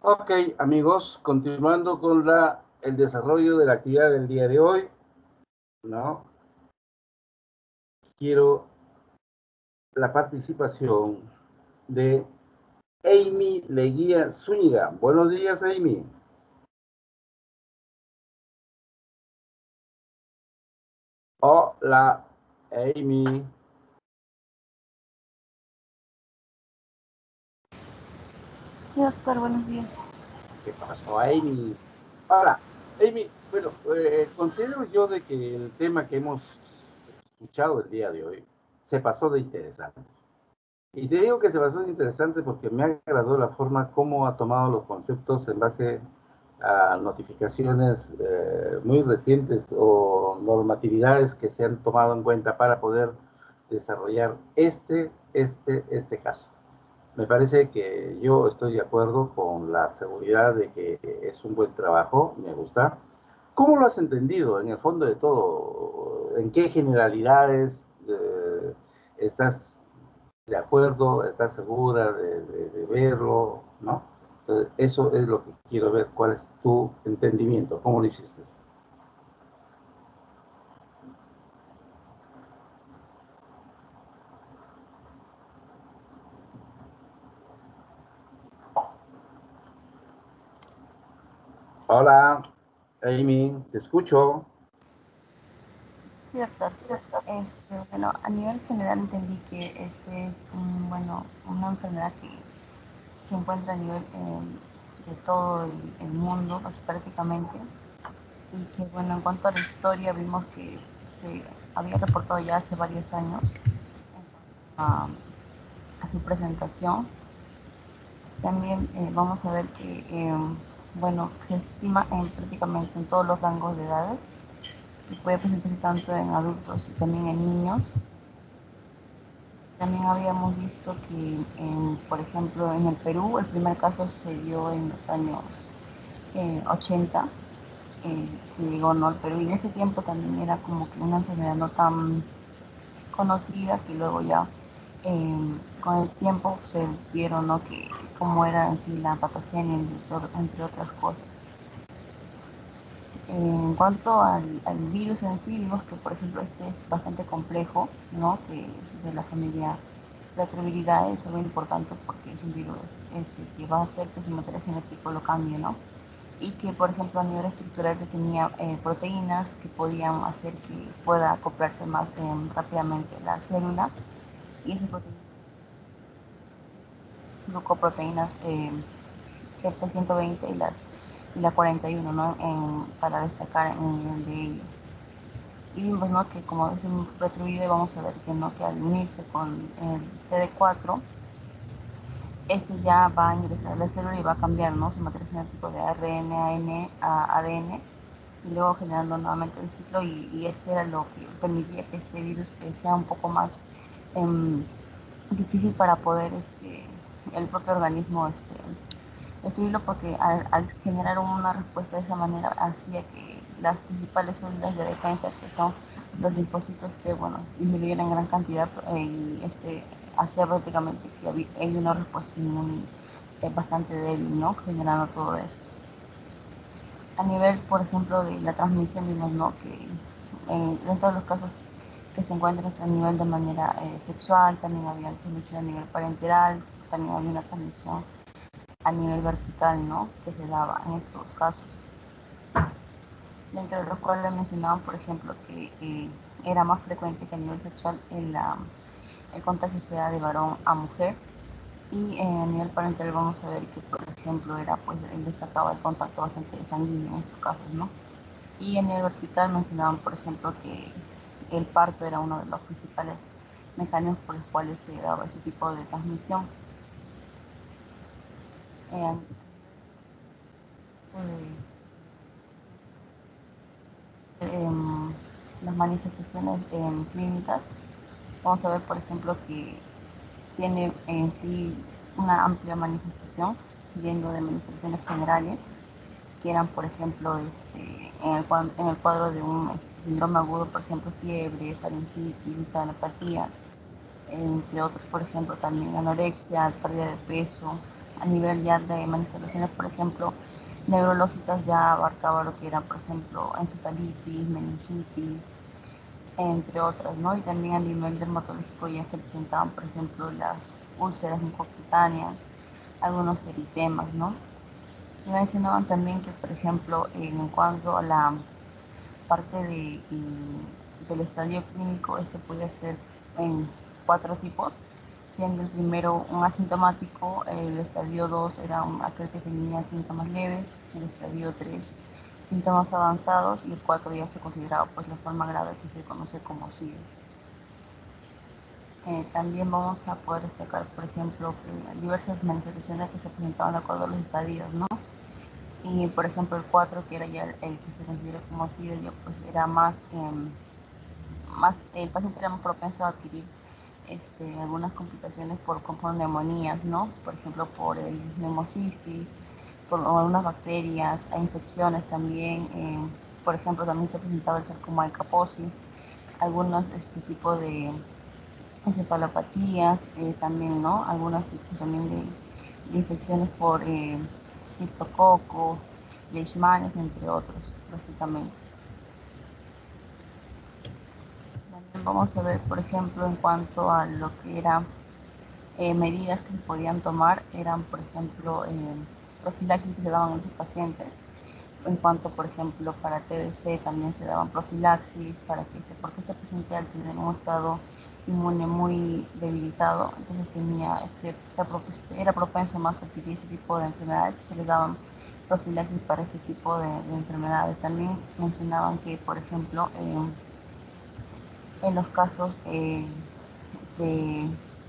Ok, amigos, continuando con la, el desarrollo de la actividad del día de hoy, ¿no? Quiero la participación de Amy Leguía Zúñiga. Buenos días, Amy. Hola, Amy. Sí, doctor, buenos días. ¿Qué pasó, Amy? Ahora, Amy, bueno, eh, considero yo de que el tema que hemos escuchado el día de hoy se pasó de interesante. Y te digo que se pasó de interesante porque me agradó la forma como ha tomado los conceptos en base a notificaciones eh, muy recientes o normatividades que se han tomado en cuenta para poder desarrollar este, este, este caso. Me parece que yo estoy de acuerdo con la seguridad de que es un buen trabajo, me gusta. ¿Cómo lo has entendido en el fondo de todo? ¿En qué generalidades eh, estás de acuerdo? ¿Estás segura de, de, de verlo? ¿No? Entonces, eso es lo que quiero ver. ¿Cuál es tu entendimiento? ¿Cómo lo hiciste? Hola, Amy, te escucho. Sí, doctor. Este, bueno, a nivel general entendí que este es un, bueno, una enfermedad que se encuentra a nivel eh, de todo el, el mundo, pues, prácticamente. Y que, bueno, en cuanto a la historia, vimos que se había reportado ya hace varios años a, a su presentación. También eh, vamos a ver que, eh, bueno, se estima en prácticamente en todos los rangos de edades y puede presentarse tanto en adultos y también en niños. También habíamos visto que, en, por ejemplo, en el Perú el primer caso se dio en los años eh, ochenta, eh, que llegó, ¿no?, al Perú, y en ese tiempo también era como que una enfermedad no tan conocida, que luego ya eh, con el tiempo se vieron, ¿no?, que cómo era en sí la patogenia, entre, entre otras cosas. En cuanto al, al, virus en sí, vimos que, por ejemplo, este es bastante complejo, ¿no?, que es de la familia Retroviridea. Es algo importante porque es un virus este, que va a hacer que su material genético lo cambie, ¿no? Y que, por ejemplo, a nivel estructural que tenía eh, proteínas que podían hacer que pueda acoplarse más eh, rápidamente la célula, y esas proteínas, glucoproteínas eh, G P ciento veinte y las y la cuarenta y uno, ¿no?, en, para destacar en el de ello. Y vimos, ¿no?, que como es un retrovirus, vamos a ver que, ¿no?, que al unirse con el C D cuatro, este ya va a ingresar a la célula y va a cambiar, ¿no?, su material genético de A R N a, N, a A D N, y luego generando nuevamente el ciclo, y, y este era lo que permitía que este virus eh, sea un poco más eh, difícil para poder este, el propio organismo este, destruirlo, porque al, al generar una respuesta de esa manera hacía que las principales células de defensa, que son los linfocitos, que, bueno, disminuyeran en gran cantidad, eh, y este hacía prácticamente que hay una respuesta inmune eh, bastante débil, ¿no?, generando todo eso. A nivel, por ejemplo, de la transmisión, vimos, ¿no?, que eh, dentro de los casos que se encuentran a nivel de manera eh, sexual, también había transmisión a nivel parenteral, también había una transmisión a nivel vertical, ¿no?, que se daba en estos casos. Dentro de los cuales mencionaban, por ejemplo, que eh, era más frecuente que a nivel sexual el, uh, el contagio sea de varón a mujer, y eh, a nivel parental vamos a ver que, por ejemplo, era, pues, él destacaba el contacto bastante sanguíneo en estos casos, ¿no? Y en el vertical mencionaban, por ejemplo, que el parto era uno de los principales mecanismos por los cuales se daba ese tipo de transmisión. Eh, eh, las manifestaciones eh, clínicas, vamos a ver, por ejemplo, que tiene en sí una amplia manifestación, yendo de manifestaciones generales, que eran, por ejemplo, este, en, el, en el cuadro de un este, síndrome agudo, por ejemplo, fiebre, faringitis, linfadopatías, entre otros, por ejemplo, también anorexia, pérdida de peso, a nivel ya de manifestaciones, por ejemplo, neurológicas, ya abarcaba lo que era, por ejemplo, encefalitis, meningitis, entre otras, ¿no? Y también a nivel dermatológico ya se presentaban, por ejemplo, las úlceras mucocutáneas, algunos eritemas, ¿no? Y mencionaban también que, por ejemplo, en cuanto a la parte de, del estadio clínico, este podía ser en cuatro tipos, siendo el primero un asintomático, el estadio dos era un, aquel que tenía síntomas leves, el estadio tres síntomas avanzados y el cuatro ya se consideraba pues la forma grave que se conoce como S I D A. Eh, también vamos a poder destacar, por ejemplo, que diversas manifestaciones que se presentaban de acuerdo a los estadios, ¿no? Y por ejemplo el cuatro, que era ya el, el que se considera como S I D A, ya pues era más, eh, más, el paciente era más propenso a adquirir este, algunas complicaciones por, por neumonías, ¿no? Por ejemplo, por el neumocistis, por algunas bacterias, hay infecciones también, eh, por ejemplo, también se presentaba el sarcoma de Kaposi, algunos este tipo de encefalopatías, eh, también, ¿no? Algunos tipos también de, de infecciones por eh, criptococo, leishmanias, entre otros, básicamente. También vamos a ver, por ejemplo, en cuanto a lo que era eh, medidas que se podían tomar, eran, por ejemplo, eh, profilaxis que se daban a los pacientes. En cuanto, por ejemplo, para T B C también se daban profilaxis, para que se, porque este paciente al tener un estado inmune muy debilitado, entonces tenía este, era propenso más a adquirir este tipo de enfermedades, se les daban profilaxis para este tipo de, de enfermedades. También mencionaban que, por ejemplo, eh, en los casos eh, de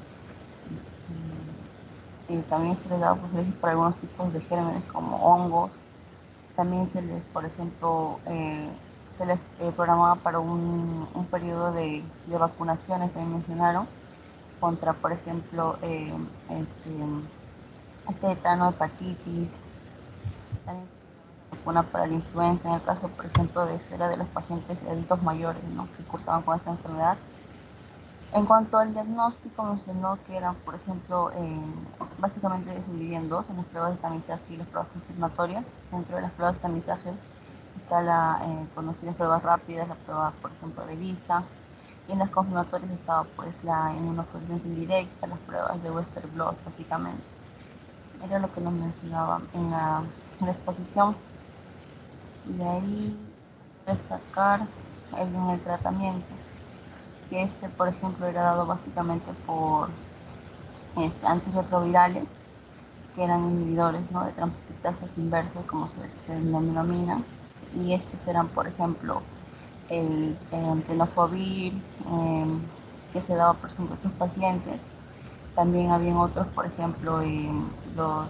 eh, también se les daba profilaxis para algunos tipos de gérmenes como hongos. También se les, por ejemplo, eh, se les eh, programaba para un, un periodo de, de vacunaciones, también mencionaron, contra, por ejemplo, eh, este, tétano, hepatitis, también se vacuna para la influenza, en el caso, por ejemplo, de ser de los pacientes adultos mayores, ¿no?, que cursaban con esta enfermedad. En cuanto al diagnóstico, mencionó que eran, por ejemplo, eh, básicamente se dividían en dos, en las pruebas de tamizaje y las pruebas confirmatorias. Dentro de las pruebas de tamizaje está la eh, conocida pruebas rápidas, la prueba, por ejemplo, de Lisa, y en las confirmatorias estaba pues la inmunofluorescencia indirecta, las pruebas de Western blot, básicamente. Era lo que nos mencionaban en la, en la exposición. Y de ahí destacar el, en el tratamiento, que este, por ejemplo, era dado básicamente por este, antirretrovirales, que eran inhibidores, ¿no?, de transcriptasas inversas, como se, se denomina, y estos eran, por ejemplo, el, el tenofovir, eh, que se daba, por ejemplo, a estos pacientes. También habían otros, por ejemplo, eh, los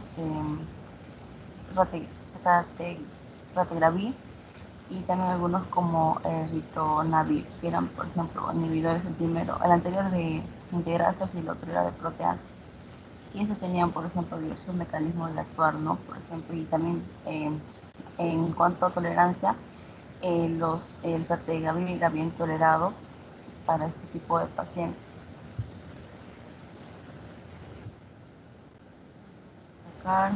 eh, ratigrapir, y también algunos como eh, ritonavir, que eran, por ejemplo, inhibidores, el primero, el anterior de integrasas y el otro era de proteasas. Y eso tenían, por ejemplo, diversos mecanismos de actuar, ¿no? Por ejemplo, y también eh, en cuanto a tolerancia, eh, los, el vertegravir era bien tolerado para este tipo de pacientes. Acá,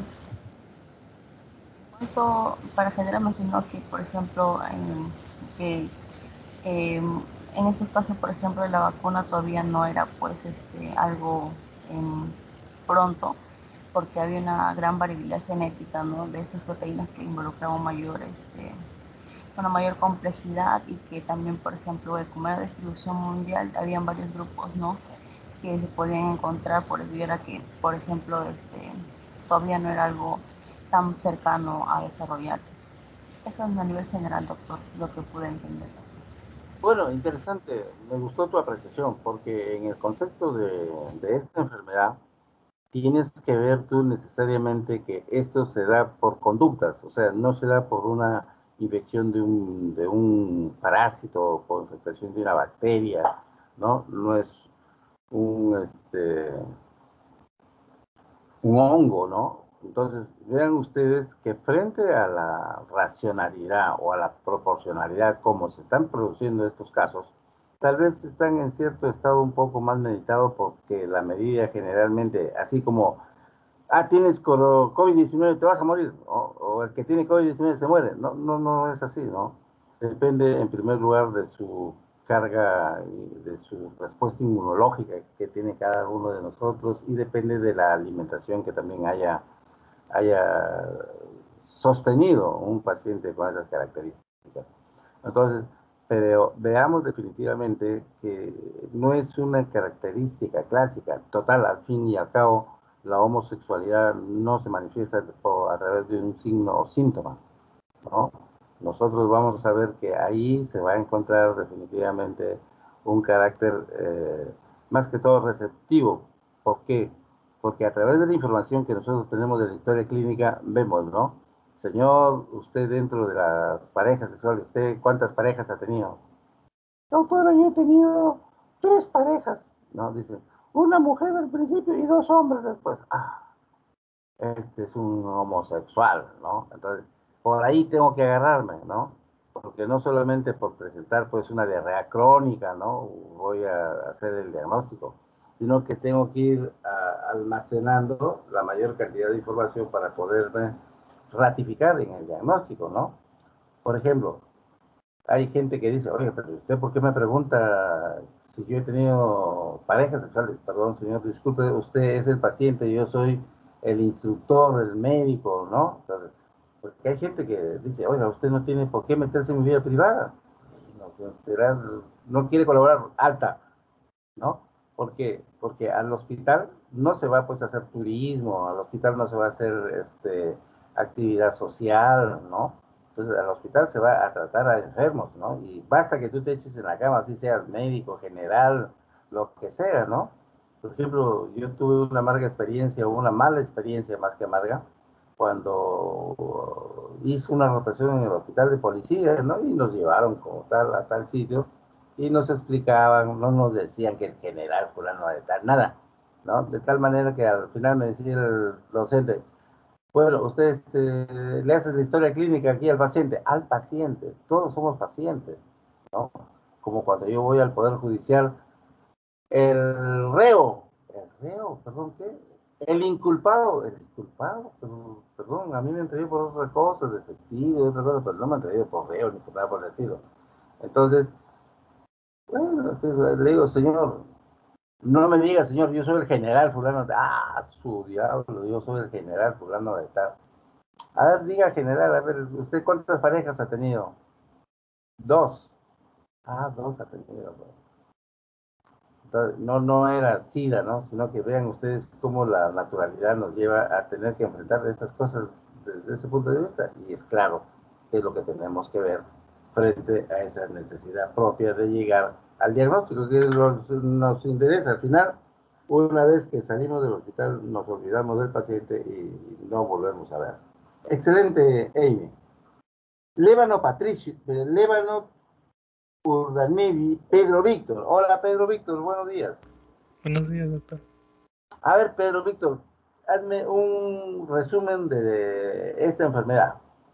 en cuanto, para generar mencionó que, por ejemplo, en, que eh, en estos casos, por ejemplo, la vacuna todavía no era pues este, algo eh, pronto, porque había una gran variabilidad genética, ¿no?, de estas proteínas que involucraban mayor, este, una mayor complejidad, y que también, por ejemplo, como era distribución mundial, habían varios grupos, ¿no?, que se podían encontrar, por eso era que, por ejemplo, este, todavía no era algo tan cercano a desarrollarse. Eso es a nivel general, doctor, lo que pude entender. Bueno, interesante, me gustó tu apreciación, porque en el concepto de, de esta enfermedad, tienes que ver tú necesariamente que esto se da por conductas, o sea, no se da por una infección de un, de un parásito o por infección de una bacteria, ¿no? No es un, este, un hongo, ¿no? Entonces, vean ustedes que frente a la racionalidad o a la proporcionalidad como se están produciendo estos casos, tal vez están en cierto estado un poco más meditado, porque la medida generalmente, así como ah, tienes COVID diecinueve, te vas a morir, o, o el que tiene COVID diecinueve se muere. No, no, no es así, ¿no? Depende en primer lugar de su carga y de su respuesta inmunológica que tiene cada uno de nosotros y depende de la alimentación que también haya, haya sostenido un paciente con esas características. Entonces, pero veamos definitivamente que no es una característica clásica. Total, al fin y al cabo, la homosexualidad no se manifiesta por, a través de un signo o síntoma, ¿no? Nosotros vamos a ver que ahí se va a encontrar definitivamente un carácter eh, más que todo receptivo. ¿Por qué? Porque a través de la información que nosotros tenemos de la historia clínica, vemos, ¿no? Señor, usted dentro de las parejas sexuales, ¿usted cuántas parejas ha tenido? Doctora, yo he tenido tres parejas, ¿no? Dice, una mujer al principio y dos hombres después. Ah, este es un homosexual, ¿no? Entonces, por ahí tengo que agarrarme, ¿no? Porque no solamente por presentar pues una diarrea crónica, ¿no? Voy a hacer el diagnóstico, sino que tengo que ir a, almacenando la mayor cantidad de información para poderme ratificar en el diagnóstico, ¿no? Por ejemplo, hay gente que dice, oye, pero ¿usted por qué me pregunta si yo he tenido parejas sexuales? Perdón, señor, disculpe, usted es el paciente, yo soy el instructor, el médico, ¿no? Entonces, porque hay gente que dice, oiga, usted no tiene por qué meterse en mi vida privada. No, será, no quiere colaborar, alta, ¿no? ¿Por qué? Porque al hospital no se va pues a hacer turismo, al hospital no se va a hacer este, actividad social, ¿no? Entonces al hospital se va a tratar a enfermos, ¿no? Y basta que tú te eches en la cama, así seas médico, general, lo que sea, ¿no? Por ejemplo, yo tuve una amarga experiencia, o una mala experiencia más que amarga, cuando hice una rotación en el hospital de policía, ¿no? Y nos llevaron como tal a tal sitio, y nos explicaban, no nos decían que el general fulano de tal, nada, ¿no? De tal manera que al final me decía el docente, bueno, usted este, le hace la historia clínica aquí al paciente, al paciente, todos somos pacientes, ¿no? Como cuando yo voy al Poder Judicial, el reo, el reo, perdón, ¿qué? El inculpado, el inculpado, pero, perdón, a mí me han traído por otra cosa, de testigo, de otra cosa, pero no me han traído por reo ni por nada por el estilo. Entonces, bueno, entonces le digo, señor, no me diga, señor, yo soy el general fulano de... Ah, su diablo, yo soy el general fulano de tal. A ver, diga general, a ver, ¿usted cuántas parejas ha tenido? Dos. Ah, dos ha tenido. Entonces, no, no era SIDA, ¿no? Sino que vean ustedes cómo la naturalidad nos lleva a tener que enfrentar estas cosas desde ese punto de vista. Y es claro que es lo que tenemos que ver frente a esa necesidad propia de llegar al diagnóstico que nos, nos interesa. Al final, una vez que salimos del hospital, nos olvidamos del paciente y no volvemos a ver. Excelente, Amy. Lébano Patricio, Lébano Urdanevi, Pedro Víctor. Hola, Pedro Víctor, buenos días. Buenos días, doctor. A ver, Pedro Víctor, hazme un resumen de esta enfermedad.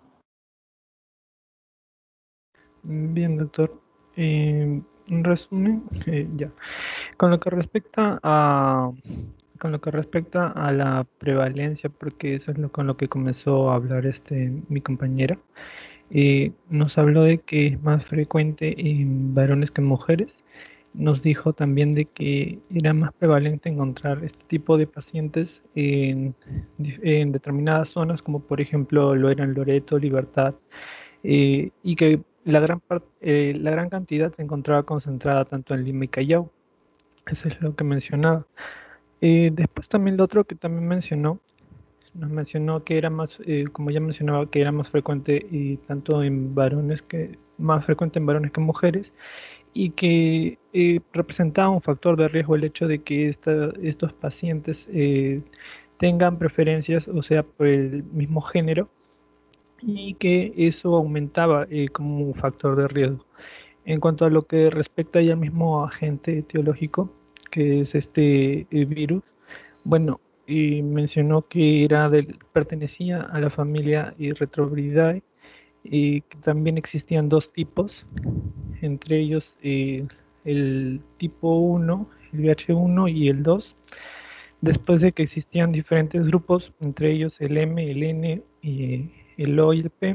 Bien, doctor. Eh, un resumen, eh, ya. Con lo que respecta a, con lo que respecta a la prevalencia, porque eso es lo con lo que comenzó a hablar este mi compañera, eh, nos habló de que es más frecuente en varones que en mujeres. Nos dijo también de que era más prevalente encontrar este tipo de pacientes en, en determinadas zonas, como por ejemplo lo eran Loreto, Libertad, eh, y que la gran, part, eh, la gran cantidad se encontraba concentrada tanto en Lima y Callao. Eso es lo que mencionaba. Eh, después también lo otro que también mencionó, nos mencionó que era más, eh, como ya mencionaba, que era más frecuente y tanto en varones que, más frecuente en varones que en mujeres, y que eh, representaba un factor de riesgo el hecho de que esta, estos pacientes eh, tengan preferencias, o sea, por el mismo género, y que eso aumentaba eh, como un factor de riesgo. En cuanto a lo que respecta ya al mismo agente etiológico, que es este eh, virus, bueno, y mencionó que era del, pertenecía a la familia eh, Retroviridae, y que también existían dos tipos, entre ellos eh, el tipo uno, el V H uno y el dos, después de que existían diferentes grupos, entre ellos el M, el N, y el O y el P,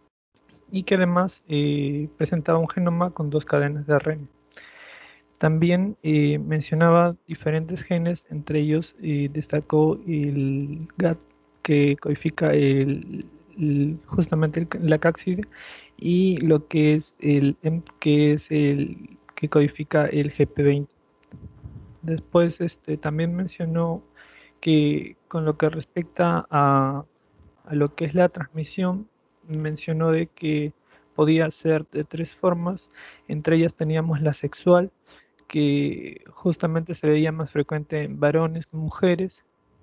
y que además eh, presentaba un genoma con dos cadenas de A R N. También eh, mencionaba diferentes genes, entre ellos eh, destacó el G A T, que codifica el, el- justamente el- la cápside, y lo que es el E M P, que es el que codifica el G P veinte. Después este, también mencionó que con lo que respecta a, a lo que es la transmisión, mencionó de que podía ser de tres formas. Entre ellas teníamos la sexual, que justamente se veía más frecuente en varones que en mujeres.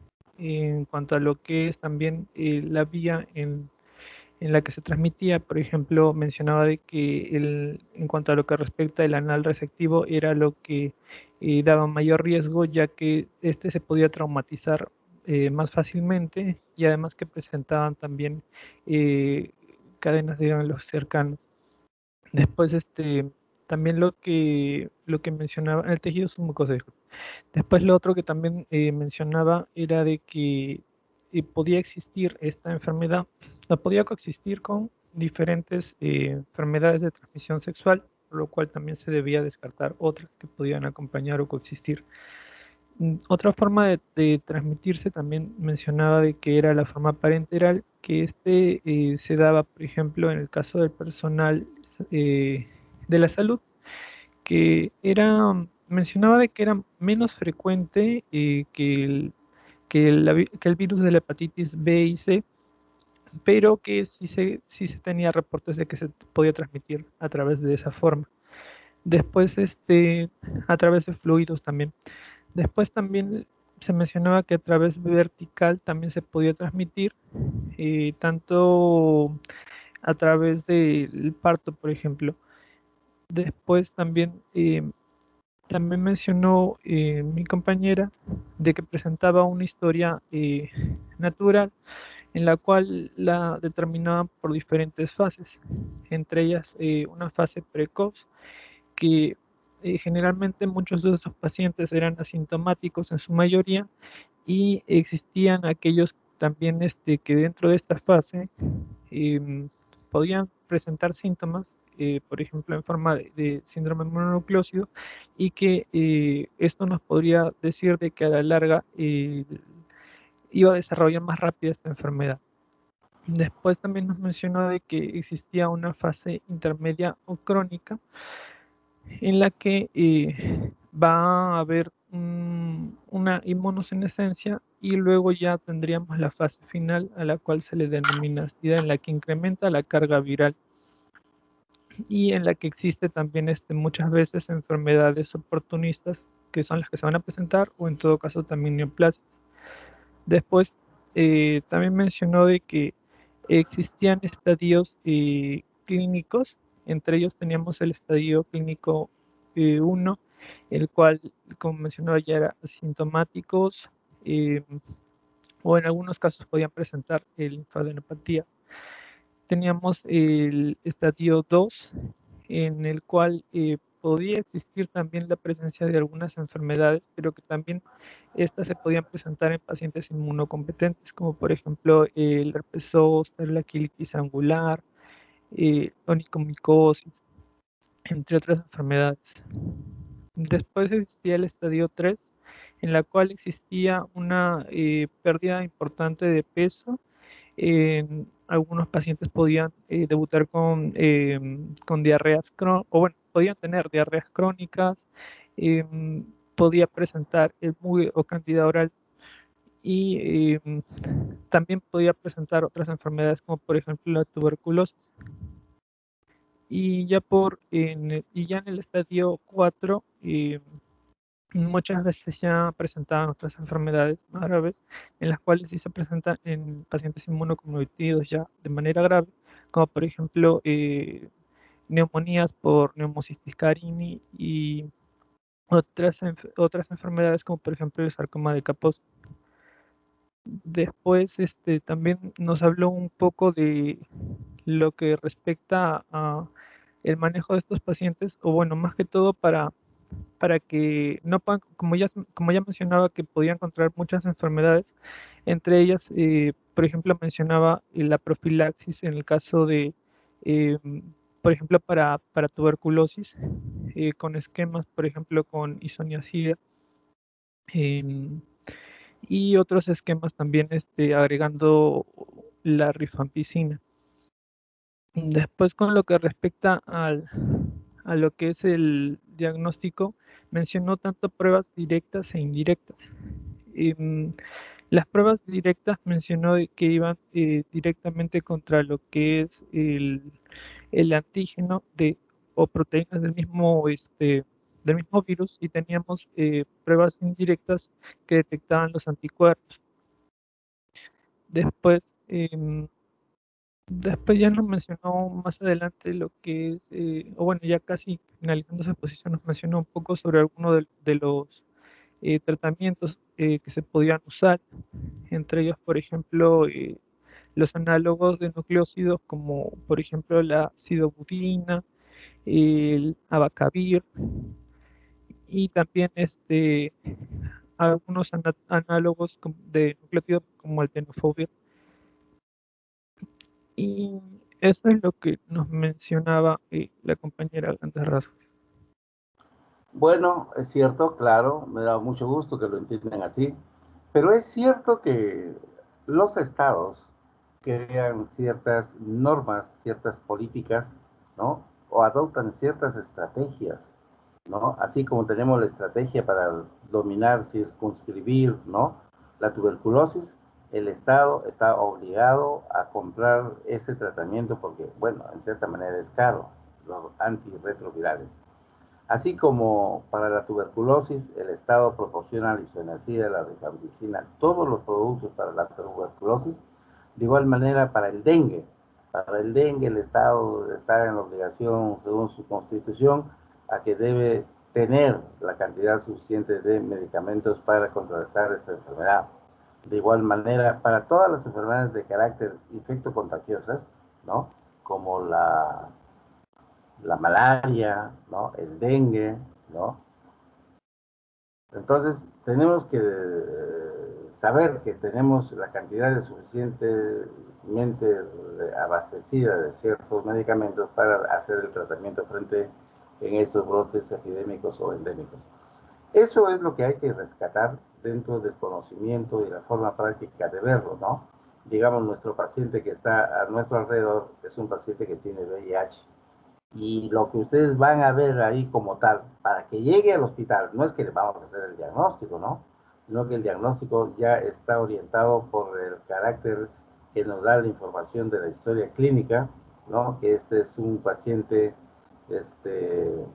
En cuanto a lo que es también eh, la vía en, en la que se transmitía, por ejemplo, mencionaba de que el, en cuanto a lo que respecta el anal receptivo era lo que eh, daba mayor riesgo, ya que este se podía traumatizar eh, más fácilmente, y además que presentaban también eh, cadenas de ganglios cercanos. Después, este, también lo que, lo que mencionaba, el tejido submucoso. Después lo otro que también eh, mencionaba era de que eh, podía existir esta enfermedad, la podía coexistir con diferentes eh, enfermedades de transmisión sexual, por lo cual también se debía descartar otras que podían acompañar o coexistir. Mm, Otra forma de, de transmitirse también mencionaba de que era la forma parenteral, que este eh, se daba, por ejemplo, en el caso del personal eh, de la salud, que era, mencionaba de que era menos frecuente eh, que el, que el, la vi- que el virus de la hepatitis B y C, pero que sí se, sí se tenía reportes de que se podía transmitir a través de esa forma. Después, este, a través de fluidos también. Después también se mencionaba que a través vertical también se podía transmitir, eh, tanto a través del parto, por ejemplo. Después también eh, También mencionó eh, mi compañera de que presentaba una historia eh, natural, en la cual la determinaban por diferentes fases, entre ellas eh, una fase precoz, que eh, generalmente muchos de estos pacientes eran asintomáticos en su mayoría, y existían aquellos también este, que dentro de esta fase em, podían presentar síntomas, eh, por ejemplo, en forma de, de síndrome mononucleósido, y que eh, esto nos podría decir de que a la larga eh, iba a desarrollar más rápido esta enfermedad. Después también nos mencionó de que existía una fase intermedia o crónica, en la que eh, va a haber un- una inmunosenescencia, y luego ya tendríamos la fase final, a la cual se le denomina SIDA, en la que incrementa la carga viral, y en la que existe también este, muchas veces enfermedades oportunistas, que son las que se van a presentar, o en todo caso también neoplasias. Después eh, también mencionó de que existían estadios eh, clínicos. Entre ellos teníamos el estadio clínico eh, uno, el cual, como mencionaba, ya era asintomáticos, eh, o en algunos casos podían presentar el linfadenopatía. Teníamos el estadio dos, en el cual eh, podía existir también la presencia de algunas enfermedades, pero que también estas se podían presentar en pacientes inmunocompetentes, como por ejemplo el herpes zóster, la quilitis angular, eh, onicomicosis, entre otras enfermedades. Después existía el estadio tres, en la cual existía una eh, pérdida importante de peso. En algunos pacientes podían eh, debutar con, eh, con diarreas crónicas, o bueno, podían tener diarreas crónicas, eh, podía presentar el M U E o candida oral, y eh, también podía presentar otras enfermedades como por ejemplo la tuberculosis. Y ya, por, en el, y ya en el estadio cuatro, eh, muchas veces ya presentaban otras enfermedades más graves, en las cuales sí se presentan en pacientes inmunocomprometidos ya de manera grave, como por ejemplo eh, neumonías por Pneumocystis carini, y otras, enf- otras enfermedades como por ejemplo el sarcoma de Kaposi. Después este, también nos habló un poco de lo que respecta a el manejo de estos pacientes, o bueno, más que todo para para que no puedan, como ya, como ya mencionaba, que podía encontrar muchas enfermedades, entre ellas, eh, por ejemplo, mencionaba eh, la profilaxis en el caso de, eh, por ejemplo, para, para tuberculosis, eh, con esquemas, por ejemplo, con isoniazida, em, y otros esquemas también este, agregando la rifampicina. Después, con lo que respecta al, a lo que es el diagnóstico, mencionó tanto pruebas directas e indirectas. Em, las pruebas directas mencionó de que iban eh, directamente contra lo que es el, el antígeno de, o proteínas del mismo, este, del mismo virus, y teníamos eh, pruebas indirectas que detectaban los anticuerpos. Después, em, Después ya nos mencionó más adelante lo que es, eh, o bueno, ya casi finalizando esa exposición, nos mencionó un poco sobre algunos de, de los eh, tratamientos eh, que se podían usar, entre ellos, por ejemplo, eh, los análogos de nucleósidos, como por ejemplo la sidobudina, el abacavir, y también este, algunos ana- análogos com- de nucleótidos como el tenofovir. Y eso es lo que nos mencionaba eh, la compañera a grandes rasgos. Bueno, es cierto, claro, me da mucho gusto que lo entiendan así, pero es cierto que los estados crean ciertas normas, ciertas políticas, ¿no? O adoptan ciertas estrategias, ¿no? Así como tenemos la estrategia para dominar, circunscribir, ¿no? La tuberculosis, el Estado está obligado a comprar ese tratamiento porque, bueno, en cierta manera es caro, los antirretrovirales. Así como para la tuberculosis, el Estado proporciona la isoniazida, la rifampicina, todos los productos para la tuberculosis. De igual manera, para el dengue, para el dengue el Estado está en la obligación, según su constitución, a que debe tener la cantidad suficiente de medicamentos para contrarrestar esta enfermedad. De igual manera, para todas las enfermedades de carácter infecto-contagiosas, ¿no? Como la la malaria, ¿no? El dengue, ¿no? Entonces, tenemos que saber que tenemos la cantidad de suficientemente abastecida de ciertos medicamentos para hacer el tratamiento frente en estos brotes epidémicos o endémicos. Eso es lo que hay que rescatar dentro del conocimiento y la forma práctica de verlo, ¿no? Digamos, nuestro paciente que está a nuestro alrededor es un paciente que tiene V I H, y lo que ustedes van a ver ahí como tal, para que llegue al hospital, no es que le vamos a hacer el diagnóstico, ¿no? Sino que el diagnóstico ya está orientado por el carácter que nos da la información de la historia clínica, ¿no? Que este es un paciente este,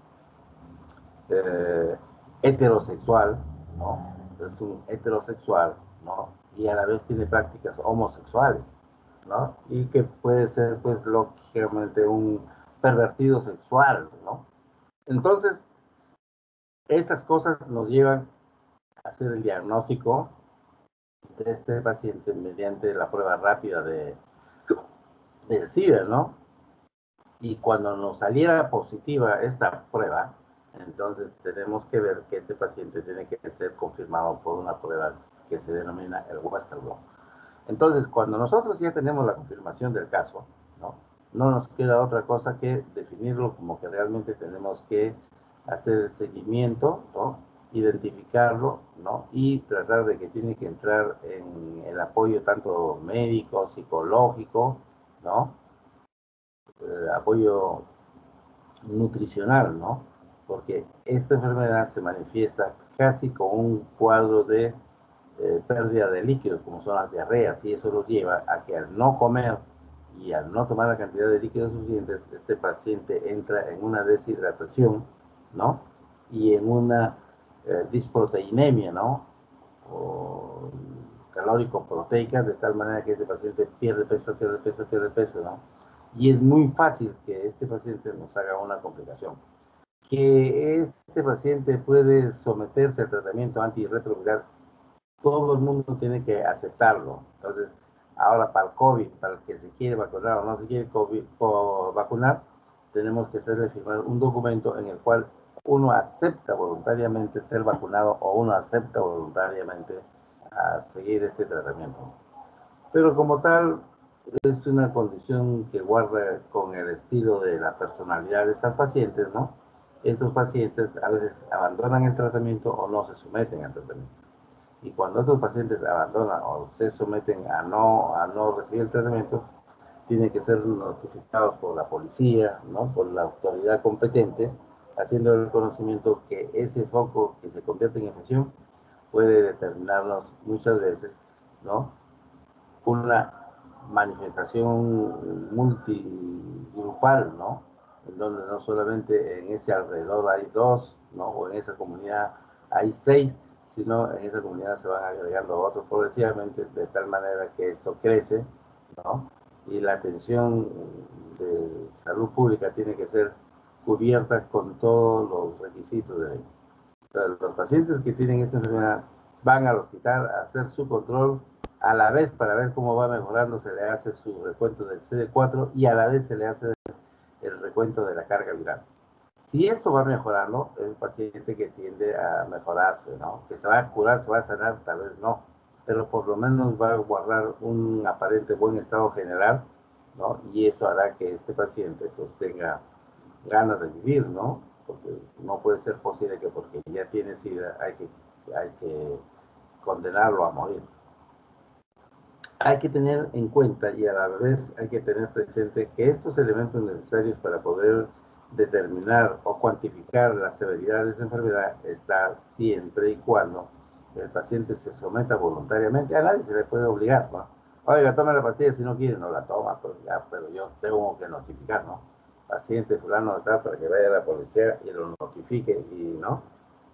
eh, heterosexual, ¿no? Es un heterosexual, ¿no? Y a la vez tiene prácticas homosexuales, ¿no? Y que puede ser, pues, lógicamente un pervertido sexual, ¿no? Entonces, estas cosas nos llevan a hacer el diagnóstico de este paciente mediante la prueba rápida de, de SIDA, ¿no? Y cuando nos saliera positiva esta prueba, entonces tenemos que ver que este paciente tiene que ser confirmado por una prueba que se denomina el Western Blot. Entonces, cuando nosotros ya tenemos la confirmación del caso, ¿no? No nos queda otra cosa que definirlo como que realmente tenemos que hacer el seguimiento, ¿no? Identificarlo, ¿no? Y tratar de que tiene que entrar en el apoyo tanto médico, psicológico, ¿no? Eh, apoyo nutricional, ¿no? Porque esta enfermedad se manifiesta casi con un cuadro de eh, pérdida de líquidos, como son las diarreas, y eso los lleva a que al no comer y al no tomar la cantidad de líquidos suficientes, este paciente entra en una deshidratación, ¿no? Y en una eh, disproteinemia, ¿no? O calórico-proteica, de tal manera que este paciente pierde peso, pierde peso, pierde peso, ¿no? Y es muy fácil que este paciente nos haga una complicación. Que este paciente puede someterse al tratamiento antirretroviral, todo el mundo tiene que aceptarlo. Entonces, ahora para el COVID, para el que se quiere vacunar o no se quiere COVID, o vacunar, tenemos que hacerle firmar un documento en el cual uno acepta voluntariamente ser vacunado o uno acepta voluntariamente a seguir este tratamiento. Pero como tal, es una condición que guarda con el estilo de la personalidad de estos pacientes, ¿no? Estos pacientes a veces abandonan el tratamiento o no se someten al tratamiento. Y cuando estos pacientes abandonan o se someten a no, a no recibir el tratamiento, tienen que ser notificados por la policía, ¿no? Por la autoridad competente, haciendo el reconocimiento que ese foco que se convierte en infección puede determinarnos muchas veces, ¿no? Una manifestación multigrupal, ¿no? En donde no solamente en ese alrededor hay dos, ¿no? O en esa comunidad hay seis, sino en esa comunidad se van agregando otros progresivamente, de tal manera que esto crece, ¿no? Y la atención de salud pública tiene que ser cubierta con todos los requisitos de ley. Entonces, los pacientes que tienen esta enfermedad van al hospital a hacer su control, a la vez para ver cómo va mejorando se le hace su recuento del C D cuatro y a la vez se le hace el recuento de la carga viral. Si esto va mejorando, es un paciente que tiende a mejorarse, ¿no? Que se va a curar, se va a sanar, tal vez no, pero por lo menos va a guardar un aparente buen estado general, ¿no? Y eso hará que este paciente pues tenga ganas de vivir, ¿no? Porque no puede ser posible que porque ya tiene SIDA hay que, hay que condenarlo a morir. Hay que tener en cuenta y a la vez hay que tener presente que estos elementos necesarios para poder determinar o cuantificar la severidad de esa enfermedad está siempre y cuando el paciente se someta voluntariamente. A nadie se le puede obligar, ¿no? Oiga, tome la pastilla, si no quiere no la toma, pero, ya, pero yo tengo que notificar, ¿no? Paciente fulano de tal, para que vaya a la policía y lo notifique y, ¿no?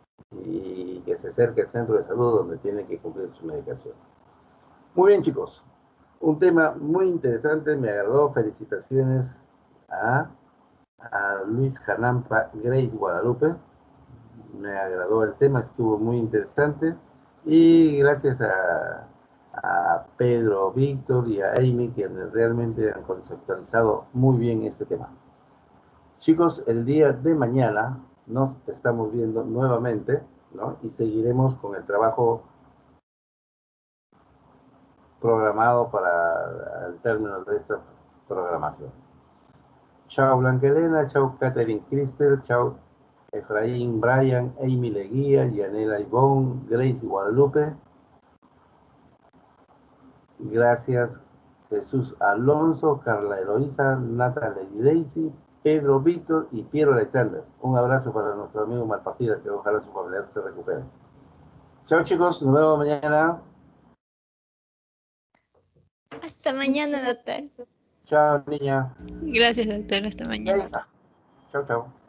Y que se acerque al centro de salud donde tiene que cumplir su medicación. Muy bien, chicos. Un tema muy interesante, me agradó. Felicitaciones a, a Luis Janampa Grace Guadalupe. Me agradó el tema, estuvo muy interesante. Y gracias a, a Pedro, Víctor y a Amy, que realmente han conceptualizado muy bien este tema. Chicos, el día de mañana nos estamos viendo nuevamente, ¿no? Y seguiremos con el trabajo programado para el término de esta programación. Chao Blanca Elena, chao Catherine Cristel, chao Efraín Brian, Amy Leguía, Yanela Ivonne, Grace Guadalupe. Gracias Jesús Alonso, Carla Eloísa, Natalia Daisy, Pedro Víctor y Piero Alexander. Un abrazo para nuestro amigo Malpartida, que ojalá su familiar se recupere. Chao chicos, nos vemos mañana. Hasta mañana, doctor. Chao niña. Gracias, doctor. Hasta mañana. Chao, chao.